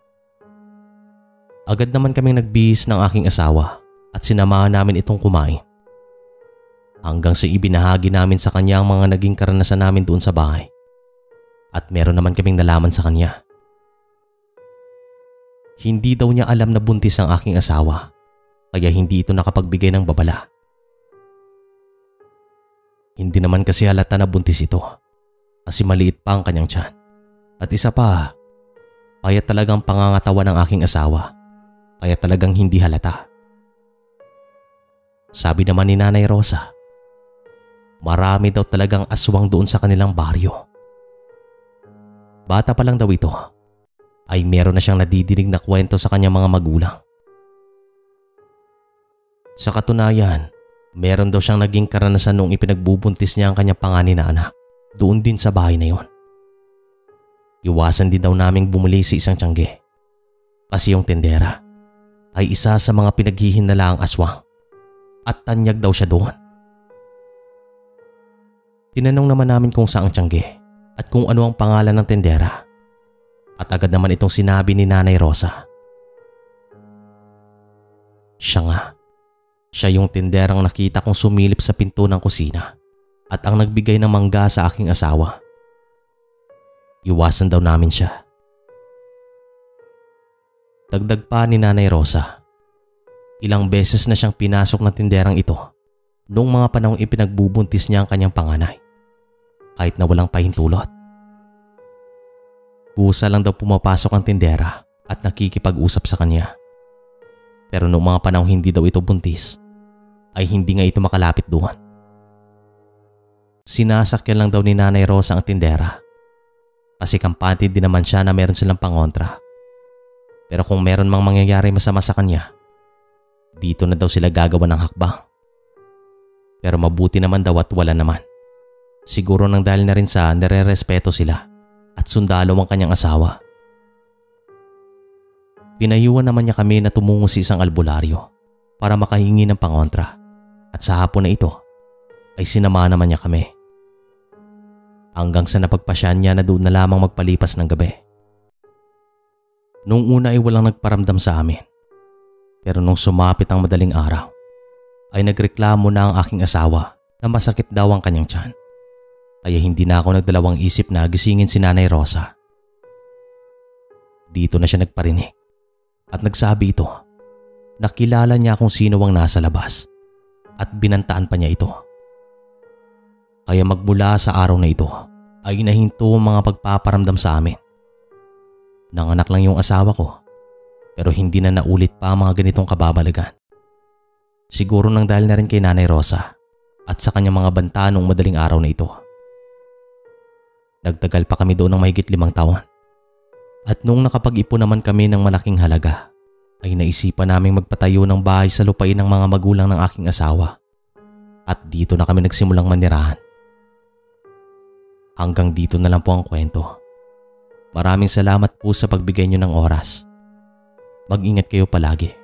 Agad naman kaming nagbihis ng aking asawa at sinamahan namin itong kumain. Hanggang sa ibinahagi namin sa kanya ang mga naging karanasan namin doon sa bahay. At meron naman kaming nalaman sa kanya. Hindi daw niya alam na buntis ang aking asawa, kaya hindi ito nakapagbigay ng babala. Hindi naman kasi halata na buntis ito kasi maliit pa ang kanyang tiyan. At isa pa, payat talagang pangangatawan ng aking asawa. Kaya talagang hindi halata. Sabi naman ni Nanay Rosa, marami daw talagang aswang doon sa kanilang baryo. Bata pa lang daw ito, ay meron na siyang nadidinig na kwento sa kanyang mga magulang. Sa katunayan, meron daw siyang naging karanasan noong ipinagbubuntis niya ang kanyang panganay na anak doon din sa bahay na yon. Iwasan din daw naming bumuli sa isang tiyangge kasi yung tendera ay isa sa mga pinaghihinalaang aswang at tanyag daw siya doon. Tinanong naman namin kung saan ang tiyangge at kung ano ang pangalan ng tendera at agad naman itong sinabi ni Nanay Rosa. Siya nga, siya yung tenderang nakita kong sumilip sa pinto ng kusina at ang nagbigay ng mangga sa aking asawa. Iwasan daw namin siya. Dagdag pa ni Nanay Rosa, ilang beses na siyang pinasok ng tinderang ito noong mga panahong ipinagbubuntis niya ang kanyang panganay kahit na walang pahintulot. Kusa lang daw pumapasok ang tindera at nakikipag-usap sa kanya. Pero noong mga panahong hindi daw ito buntis ay hindi nga ito makalapit doon. Sinasakyan lang daw ni Nanay Rosa ang tindera kasi kampante din naman siya na meron silang pangontra. Pero kung meron mang mangyayari masama sa kanya, dito na daw sila gagawa ng hakbang. Pero mabuti naman daw at wala naman. Siguro nang dahil na rin sa nire-respeto sila at sundalo ang kanyang asawa. Pinayuhan naman niya kami na tumungo sa isang albularyo para makahingi ng pangontra at sa hapon na ito ay sinama naman niya kami. Hanggang sa napagpasyan niya na doon na lamang magpalipas ng gabi. Noong una ay walang nagparamdam sa amin. Pero nung sumapit ang madaling araw, ay nagreklamo na ang aking asawa na masakit daw ang kanyang tiyan. Kaya hindi na ako nagdalawang isip na gisingin si Nanay Rosa. Dito na siya nagparinig at nagsabi ito na kilala niya kung sino ang nasa labas at binantaan pa niya ito. Kaya magmula sa araw na ito ay nahinto ang mga pagpaparamdam sa amin. Nanganak lang yung asawa ko pero hindi na naulit pa ang mga ganitong kababalagan. Siguro nang dahil na rin kay Nanay Rosa at sa kanyang mga banta noong madaling araw na ito. Nagtagal pa kami doon ng mahigit 5 taon. At noong nakapag-ipon naman kami ng malaking halaga, ay naisipan naming magpatayo ng bahay sa lupain ng mga magulang ng aking asawa. At dito na kami nagsimulang manirahan. Hanggang dito na lang po ang kwento. Maraming salamat po sa pagbigay niyo ng oras. Mag-ingat kayo palagi.